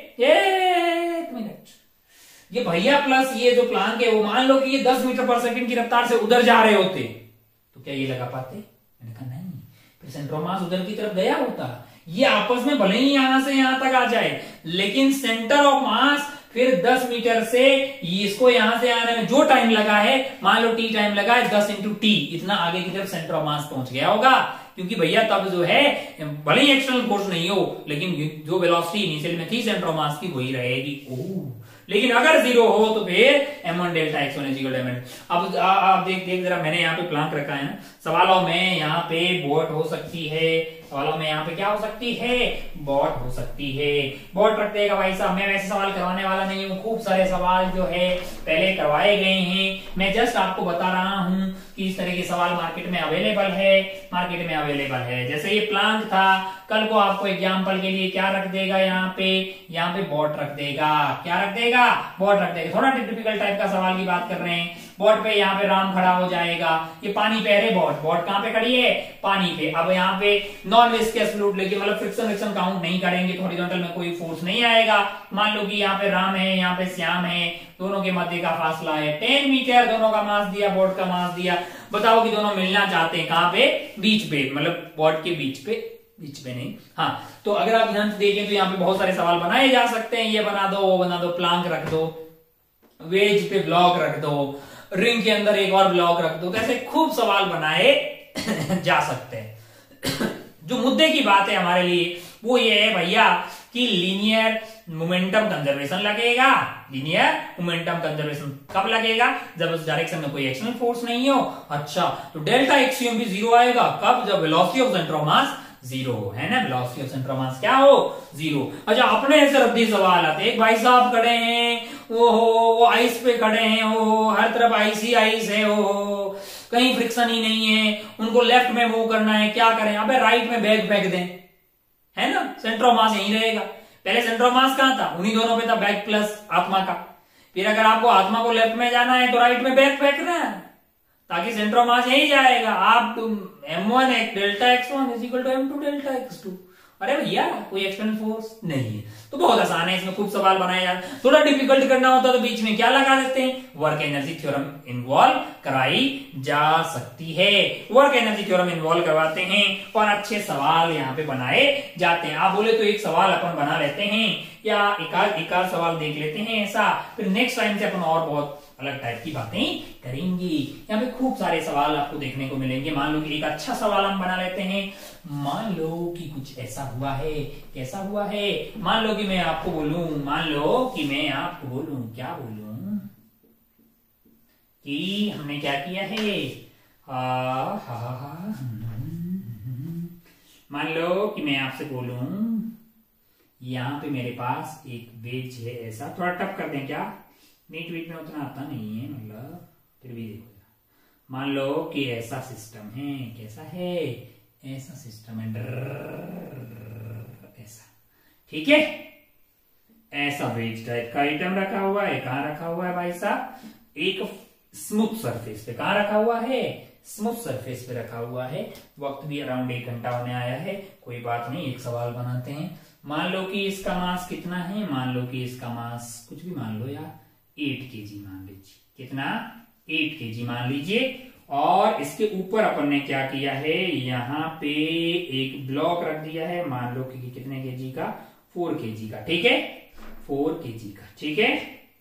Speaker 1: एक मिनट ये भैया प्लस ये जो प्लांक है वो मान लो कि ये दस मीटर पर सेकंड की रफ्तार से उधर जा रहे होते तो क्या ये लगा पाते? मैंने कहा नहीं, फिर सेंटर ऑफ मास उधर की तरफ गया होता। ये आपस में भले ही यहां से यहां तक आ जाए, लेकिन सेंटर ऑफ मास फिर दस मीटर से इसको यहां से आने में जो टाइम लगा है, मान लो टी टाइम लगा है, दस इंटू टी इतना आगे की तरफ सेंटर ऑफ मास पहुंच गया होगा। क्योंकि भैया तब जो है भले ही एक्सटर्नल फोर्स नहीं हो, लेकिन जो वेलोसिटी इनिशियल में थी सेंटर ऑफ मास की वही रहेगी। ओह लेकिन अगर जीरो हो तो फिर M one delta X one is equal to M N. अब आप देख देख जरा, मैंने यहाँ पे प्लांक रखा है ना। सवालों में यहाँ पे बॉट हो सकती है, सवालों में यहाँ पे क्या हो सकती है, बॉट हो सकती है। बॉट रख देगा भाई साहब। मैं वैसे सवाल करवाने वाला नहीं हूँ, खूब सारे सवाल जो है पहले करवाए गए हैं। मैं जस्ट आपको बता रहा हूँ कि इस तरह के सवाल मार्केट में अवेलेबल है, मार्केट में अवेलेबल है। जैसे ये प्लांक था, कल को आपको एग्जाम्पल के लिए क्या रख देगा, यहाँ पे यहाँ पे बॉट रख देगा। क्या रख देगा, बॉट रख देगा। थोड़ा टिपिकल टाइप का सवाल की बात कर रहे हैं। बॉट पे यहाँ पे राम खड़ा हो जाएगा, ये पानी पे है बॉट, बॉट कहाँ पे खड़ी है, पानी पे। अब यहाँ पे नॉन विस्कस फ्लूइड लेके मतलब फ्रिक्शन फ्रिक्शन काउंट नहीं करेंगे तो हॉरिजॉन्टल में कोई फोर्स नहीं आएगा। मान लो कि यहाँ पे राम है, यहाँ पे श्याम है, दोनों के मध्य का फासला है टेन मीटर। दोनों का मास दिया, बॉट का मास दिया। बताओ कि दोनों मिलना चाहते हैं कहाँ पे, बीच पे, मतलब बॉट के बीच पे, बीच पे नहीं। हाँ, तो अगर आप ध्यान से देखें तो यहाँ पे बहुत सारे सवाल बनाए जा सकते हैं। ये बना दो, वो बना दो, प्लांक रख दो, वेज पे ब्लॉक रख दो, रिंग के अंदर एक और ब्लॉक रख दो, तो ऐसे खूब सवाल बनाए जा सकते हैं। जो मुद्दे की बात है हमारे लिए वो ये है भैया कि लीनियर मोमेंटम कंजर्वेशन लगेगा। लीनियर मोमेंटम कंजर्वेशन कब लगेगा, जब उस डायरेक्शन में कोई एक्सटर्नल फोर्स नहीं हो। अच्छा, तो डेल्टा एक्सियम भी जीरो आएगा कब, जब velocity of centre of mass zero है ना, velocity of centre of mass क्या हो, जीरो। अच्छा, अपने ऐसे रद्दी सवाल आते, एक भाई साहब खड़े हैं, वो हो वो आइस पे खड़े हैं, वो हर तरफ आइस ही आइस है, वो कहीं फ्रिक्शन ही नहीं है, उनको लेफ्ट में मूव करना है, क्या करें, अबे राइट में बैग फेंक दें, है ना, सेंटर ऑफ मास यहीं रहेगा। पहले सेंटर ऑफ मास कहां था, उन्हीं दोनों पे था, बैग प्लस आत्मा का। फिर अगर आपको आत्मा को लेफ्ट में जाना है तो राइट में बैग फेंकना है, ताकि सेंटर ऑफ मास यही जाएगा। आप M one delta X one is equal to M two delta X two. अरे भैया कोई एक्सटर्नल फोर्स नहीं है, तो बहुत आसान है, इसमें खूब सवाल बनाए जाते। थोड़ा डिफिकल्ट करना होता तो बीच में क्या लगा देते हैं, वर्क एनर्जी थ्योरम इन्वॉल्व कराई जा सकती है। वर्क एनर्जी थ्योरम इन्वॉल्व करवाते हैं और अच्छे सवाल यहाँ पे बनाए जाते हैं। आप बोले तो एक सवाल अपन बना लेते हैं या एक आध एक आध सवाल देख लेते हैं ऐसा, फिर नेक्स्ट टाइम से अपन और बहुत अलग टाइप की बातें करेंगे। यहाँ पे खूब सारे सवाल आपको देखने को मिलेंगे। मान लो कि एक अच्छा सवाल हम बना लेते हैं। मान लो कि कुछ ऐसा हुआ है, कैसा हुआ है, मान लो कि कि मैं आपको बोलूं मान लो कि मैं आपको बोलूं क्या बोलूं कि हमने क्या किया है, आ, हा, हा, हा, मान लो कि मैं आपसे बोलूं यहां पे मेरे पास एक वेज है ऐसा, थोड़ा टफ कर दें क्या, नीट वीट में उतना आता नहीं है, मतलब फिर भी देखो, मान लो कि ऐसा सिस्टम है, कैसा है, ऐसा सिस्टम है, ऐसा, ठीक है, ऐसा वेज टाइप का आइटम रखा हुआ है, कहां रखा हुआ है भाई साहब, एक स्मूथ सरफेस पे, कहां रखा हुआ है, स्मूथ सरफेस पे रखा हुआ है, वक्त भी अराउंड एक घंटा होने आया है, कोई बात नहीं, एक सवाल बनाते हैं, मान लो कि इसका मास कितना है, मान लो कि इसका मास कुछ भी मान लो यार, एट केजी मान लीजिए, कितना, एट केजी मान लीजिए, और इसके ऊपर अपन ने क्या किया है, यहाँ पे एक ब्लॉक रख दिया है, मान लो कि कितने केजी का, फोर केजी का, ठीक है, फोर केजी का, ठीक है।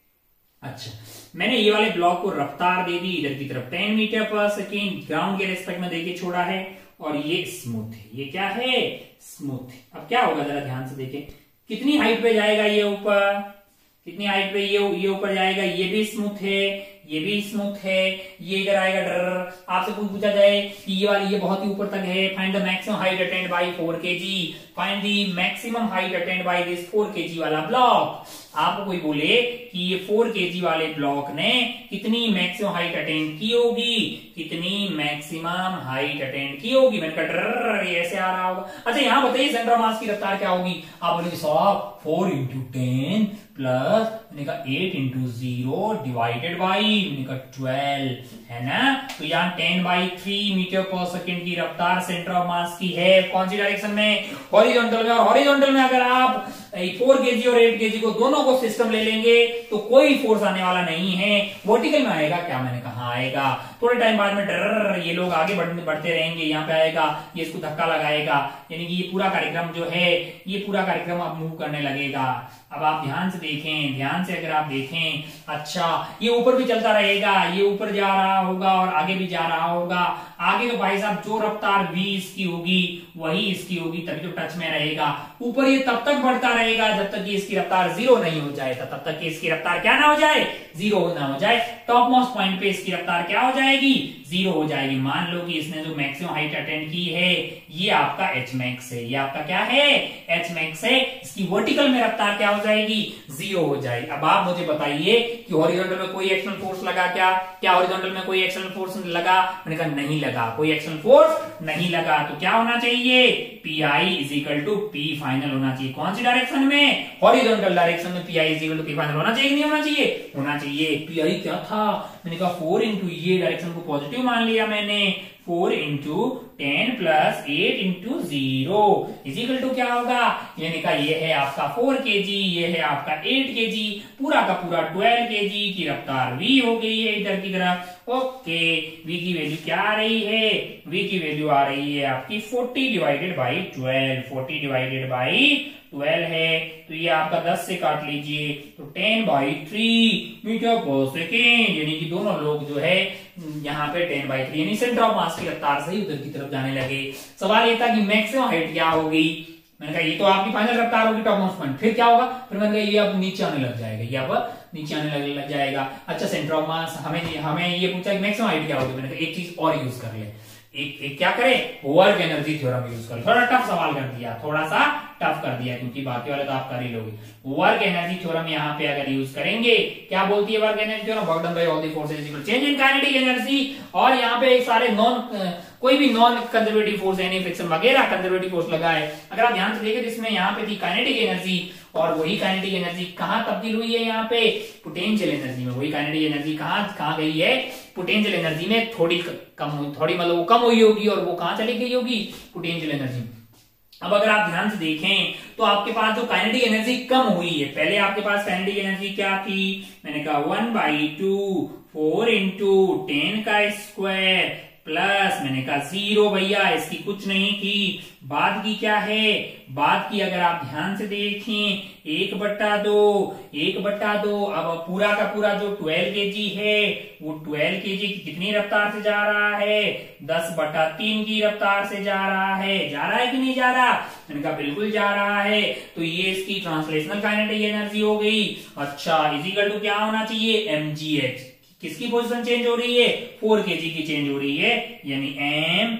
Speaker 1: अच्छा, मैंने ये वाले ब्लॉक को रफ्तार दे दी इधर की तरफ ten metre per second, ground के रेस्पेक्ट में देखिए छोड़ा है, और ये स्मूथ है, ये क्या है, स्मूथ है। अब क्या होगा जरा ध्यान से देखें, कितनी हाइट पे जाएगा ये ऊपर, कितनी हाइट पे ये ये ऊपर जाएगा, ये भी स्मूथ है, ये भी स्मूथ है, ये इधर आएगा डर, आपसे कुछ पूछा जाए कि ये वाली ये बहुत ही ऊपर तक है, find the maximum height attained by four KG, find the maximum height attained by this four KG वाला ब्लॉक, आपको कोई बोले कि ये फोर केजी वाले ब्लॉक ने कितनी मैक्सिमम हाइट अटेंड की होगी, कितनी मैक्सिमम हाइट अटेंड की होगी, मैंने कहा डर ये ऐसे आ रहा होगा। अच्छा यहां बताइए सेंटर ऑफ मास की रफ्तार क्या होगी, आप बोलेंगे साहब फोर इंटू टेन प्लस मैंने कहा eight into zero divided by मैंने कहा ट्वेल्व, है ना, तो यहाँ ten by three metre per second की रफ्तार सेंटर ऑफ मास की है, कौन सी डायरेक्शन में, हॉरिजॉन्टल में, और हॉरिजॉन्टल में अगर आप फोर केजी और एट केजी को दोनों को सिस्टम ले लेंगे तो कोई फोर्स आने वाला नहीं है, वर्टिकल में आएगा क्या, मैंने कहा आएगा, थोड़े टाइम बाद में डर ये लोग आगे बढ़, बढ़ते रहेंगे, यहाँ पे आएगा ये इसको धक्का लगाएगा, यानी कि ये पूरा कार्यक्रम जो है ये पूरा कार्यक्रम अब मूव करने लगेगा। अब आप ध्यान से देखें, ध्यान से अगर आप देखें, अच्छा ये ऊपर भी चलता रहेगा, ये ऊपर जा रहा होगा और आगे भी जा रहा होगा, आगे तो भाई साहब जो रफ्तार v इसकी होगी वही इसकी होगी, तभी तो टच में रहेगा, ऊपर ये तब तक बढ़ता रहेगा जब तक कि इसकी रफ्तार जीरो नहीं हो जाए, तब तक कि इसकी रफ्तार क्या ना हो जाए, जीरो ना हो जाए, टॉप मोस्ट पॉइंट पे इसकी रफ्तार क्या हो जाएगी, जीरो हो जाएगी। मान लो कि इसने जो मैक्सिमम हाइट अटेंड की है ये आपका एच मैक्स है, ये आपका क्या है, एच मैक्स है, इसकी वर्टिकल में रफ्तार क्या हो जाएगी, जीरो हो जाएगी। अब आप मुझे बताइए कि हॉरिजॉन्टल में कोई एक्शनल फोर्स लगा क्या, क्या हॉरिजॉन्टल में कोई एक्शनल फोर्स लगा, मैंने कहा नहीं लगा, कोई एक्शनल फोर्स नहीं लगा, तो क्या होना चाहिए, P I is equal to P final होना चाहिए, कौन सी डायरेक्शन में, हॉरिजॉन्टल डायरेक्शन में P I is equal to P final होना चाहिए कि नहीं होना चाहिए, होना चाहिए। पी आई क्या था, मैंने कहा फोर इंटू ये डायरेक्शन को पॉजिटिव मान लिया मैंने, four into ten plus eight into zero is equal to क्या होगा, यानी का ये है आपका फोर केजी, ये है आपका एट केजी, पूरा का पूरा ट्वेल्व केजी की रफ्तार v हो गई है इधर की तरफ। ओके, v की वैल्यू क्या आ रही है, v की वैल्यू आ रही है आपकी forty divided by twelve, forty divided by twelve है, तो ये आपका दस से काट लीजिए तो ten by three metre per second, यानी कि दोनों लोग जो है यहाँ पे टेन बाई थ्री यानी सेंटर ऑफ मास की रफ्तार से ही उधर की तरफ जाने लगे। सवाल ये था कि मैक्सिमम हाइट क्या होगी, मैंने कहा ये तो आपकी फाइनल रफ्तार होगी टॉप मोस्ट पॉइंट, फिर क्या होगा, फिर मैंने कहा ये अब नीचे आने लग जाएगा, ये अब नीचे आने लग, लग जाएगा। अच्छा सेंटर ऑफ मास हमें हमें ये पूछा कि मैक्सिमम हाइट क्या होगी, मैंने कहा एक चीज और यूज कर ले, एक, एक क्या करें, वर्क एनर्जी थ्योरम यूज कर, थोड़ा टफ सवाल कर दिया, थोड़ा सा टफ कर दिया क्योंकि बाकी वाले तो आप कर ही लोगे। वर्क एनर्जी थ्योरम यहाँ पे अगर यूज करेंगे, क्या बोलती है work energy theorem, work done by all the forces equal change in kinetic energy, और यहाँ पे सारे नॉन कोई भी नॉन कंजर्वेटिव फोर्स यानी फ्रिक्शन वगैरह कंजर्वेटिव फोर्स लगा है, अगर आप ध्यान से देखें जिसमें यहाँ पे थी काइनेटिक एनर्जी, और वही काइनेटिक एनर्जी कहाँ तब्दील हुई है, यहाँ पे पोटेंशियल एनर्जी में, वही काइनेटिक एनर्जी कहाँ कहाँ गई है, पोटेंशियल एनर्जी में, थोड़ी कम थोड़ी मतलब वो कम हुई होगी और वो कहाँ चली गई होगी, पोटेंशियल एनर्जी। अब अगर आप ध्यान से देखें तो आपके पास जो काइनेटिक एनर्जी कम हुई है, पहले आपके पास काइनेटिक एनर्जी क्या थी, मैंने कहा one by two four into ten का स्क्वायर प्लस मैंने कहा जीरो भैया, इसकी कुछ नहीं की। बाद की क्या है, बाद की अगर आप ध्यान से देखें एक बट्टा दो, एक बट्टा दो। अब पूरा का पूरा जो ट्वेल्व के जी है वो ट्वेल्व के जी की कितनी रफ्तार से जा रहा है, दस बट्टा तीन की रफ्तार से जा रहा है। जा रहा है कि नहीं जा रहा, मैंने कहा बिल्कुल जा रहा है। तो ये इसकी ट्रांसलेशनल काइनेटिक एनर्जी हो गई। अच्छा, इजिकल टू क्या होना चाहिए, एम जी एच। किसकी पोजीशन चेंज हो रही है, फोर के जी की चेंज हो रही है, यानी एम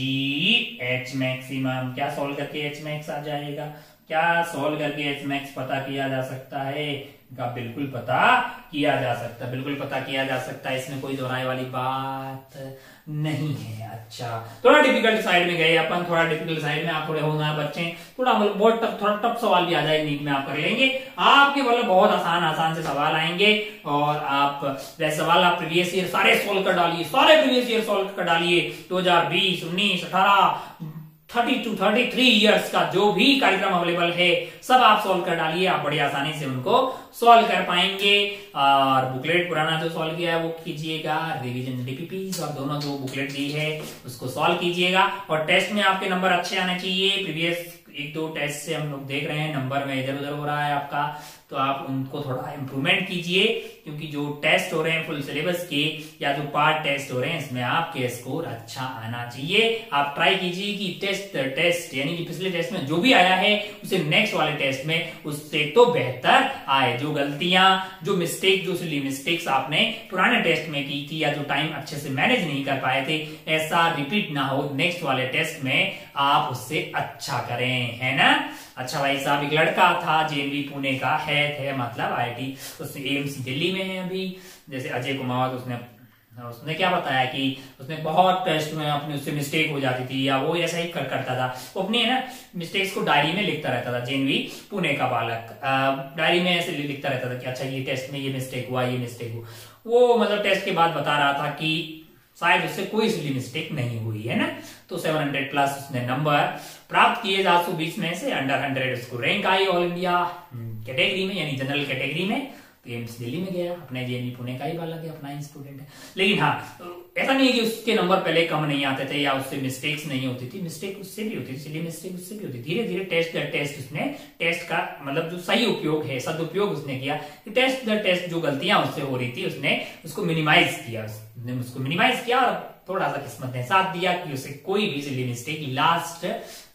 Speaker 1: जी एच मैक्सिमम। क्या सॉल्व करके एच मैक्स आ जाएगा, क्या सॉल्व करके एच मैक्स पता किया जा सकता है, का बिल्कुल पता किया जा सकता है, बिल्कुल पता किया जा सकता है, इसमें कोई दोहराए वाली बात नहीं है। अच्छा, थोड़ा डिफिकल्ट साइड में गए अपन, थोड़ा डिफिकल्ट साइड में आप थोड़े होना बच्चे, थोड़ा बहुत टफ, थोड़ा टफ सवाल भी आ जाए नीट में आप कर लेंगे। आपके मतलब बहुत आसान आसान से सवाल आएंगे और आप जैसे सवाल आप प्रीवियस ईयर सारे सोल्व कर डालिए, सारे प्रीवियस ईयर सोल्व कर डालिए। दो हजार बीस, उन्नीस, अठारह, thirty two thirty three years का जो भी कार्यक्रम अवेलेबल है सब आप सॉल्व कर डालिए, आप बड़ी आसानी से उनको सॉल्व कर पाएंगे। और बुकलेट पुराना जो सॉल्व किया है वो कीजिएगा, रिवीजन डीपीपी और दोनों जो बुकलेट दी है उसको सॉल्व कीजिएगा। और टेस्ट में आपके नंबर अच्छे आने चाहिए। प्रीवियस एक दो टेस्ट से हम लोग देख रहे हैं नंबर में इधर उधर हो रहा है आपका, तो आप उनको थोड़ा इंप्रूवमेंट कीजिए, क्योंकि जो टेस्ट हो रहे हैं फुल सिलेबस के या जो पार्ट टेस्ट हो रहे हैं इसमें आपके स्कोर अच्छा आना चाहिए। आप ट्राई कीजिए कि टेस्ट टेस्ट यानी कि पिछले टेस्ट में जो भी आया है उसे नेक्स्ट वाले टेस्ट में उससे तो बेहतर आए। जो गलतियां, जो मिस्टेक, जो सिली मिस्टेक्स आपने पुराने टेस्ट में की थी या जो टाइम अच्छे से मैनेज नहीं कर पाए थे, ऐसा रिपीट ना हो नेक्स्ट वाले टेस्ट में, आप उससे अच्छा करें, है ना। अच्छा भाई साहब, एक लड़का था जेएनवी पुणे का है थे मतलब आईआईटी, उसने एम्स दिल्ली में है अभी, जैसे अजय कुमार, उसने उसने क्या बताया कि उसने बहुत टेस्ट में अपने उससे मिस्टेक हो जाती थी या वो ऐसा ही कर करता था, वो अपनी है ना मिस्टेक्स को डायरी में लिखता रहता था। जेएनवी पुणे का बालक डायरी में ऐसे लिखता रहता था कि अच्छा ये टेस्ट में ये मिस्टेक हुआ, ये मिस्टेक हुआ। वो मतलब टेस्ट के बाद बता रहा था कि शायद उससे कोई सिली मिस्टेक नहीं हुई है ना। तो सात सौ प्लस उसने नंबर प्राप्त किए सात सौ बीस में से, अंडर हंड्रेड उसको रैंक आई ऑल इंडिया कैटेगरी में, यानी जनरल कैटेगरी में। तो एम्स दिल्ली में गया, अपने जेएनवी पुणे का ही बालक है, अपना ही स्टूडेंट है। लेकिन हाँ, ऐसा नहीं है कि उसके नंबर पहले कम नहीं आते थे या उससे मिस्टेक्स नहीं होती थी, मिस्टेक उससे भी होती थी, इसलिए मिस्टेक उससे भी होती थी। धीरे धीरे टेस्ट दर टेस्ट उसने टेस्ट का मतलब जो सही उपयोग है, सदुपयोग उसने किया, टेस्ट दर टेस्ट जो गलतियां उससे हो रही थी उसने उसको मिनिमाइज किया, उसने उसको मिनिमाइज किया और थोड़ा सा किस्मत ने साथ दिया कि उसे कोई भी सिली मिस्टेक लास्ट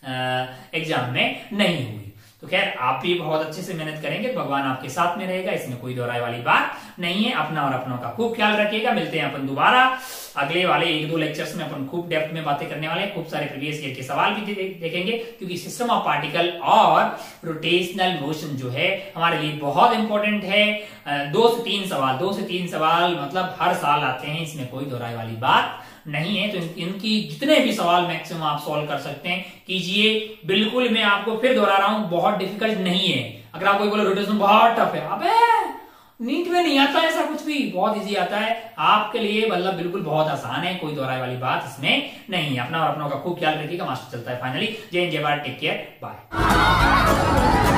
Speaker 1: एग्जाम में नहीं हुई। तो खैर, आप भी बहुत अच्छे से मेहनत करेंगे, भगवान आपके साथ में रहेगा, इसमें कोई दोहराई वाली बात नहीं है। अपना और अपनों का खूब ख्याल रखिएगा। मिलते हैं अपन दोबारा अगले वाले एक दो लेक्चर्स में, अपन खूब डेप्थ में बातें करने वाले हैं, खूब सारे प्रीवियस ईयर के सवाल भी देखेंगे, क्योंकि सिस्टम ऑफ पार्टिकल और रोटेशनल मोशन जो है हमारे लिए बहुत इंपॉर्टेंट है। दो से तीन सवाल दो से तीन सवाल मतलब हर साल आते हैं, इसमें कोई दोहराई वाली बात नहीं है। तो इनकी जितने भी सवाल मैक्सिमम आप सॉल्व कर सकते हैं कीजिए। बिल्कुल, मैं आपको फिर दोहरा रहा हूं, बहुत डिफिकल्ट नहीं है। अगर आप कोई बोले रोटेशन बहुत टफ है, अबे नीट में नहीं आता ऐसा कुछ भी, बहुत इजी आता है आपके लिए, मतलब बिल्कुल बहुत आसान है, कोई दोहराई वाली बात इसमें नहीं है। अपना और अपनों का खूब ख्याल रखिएगा। मास्टर चलता है फाइनली। जय हिंद, जय भारत, टेक केयर, बाय।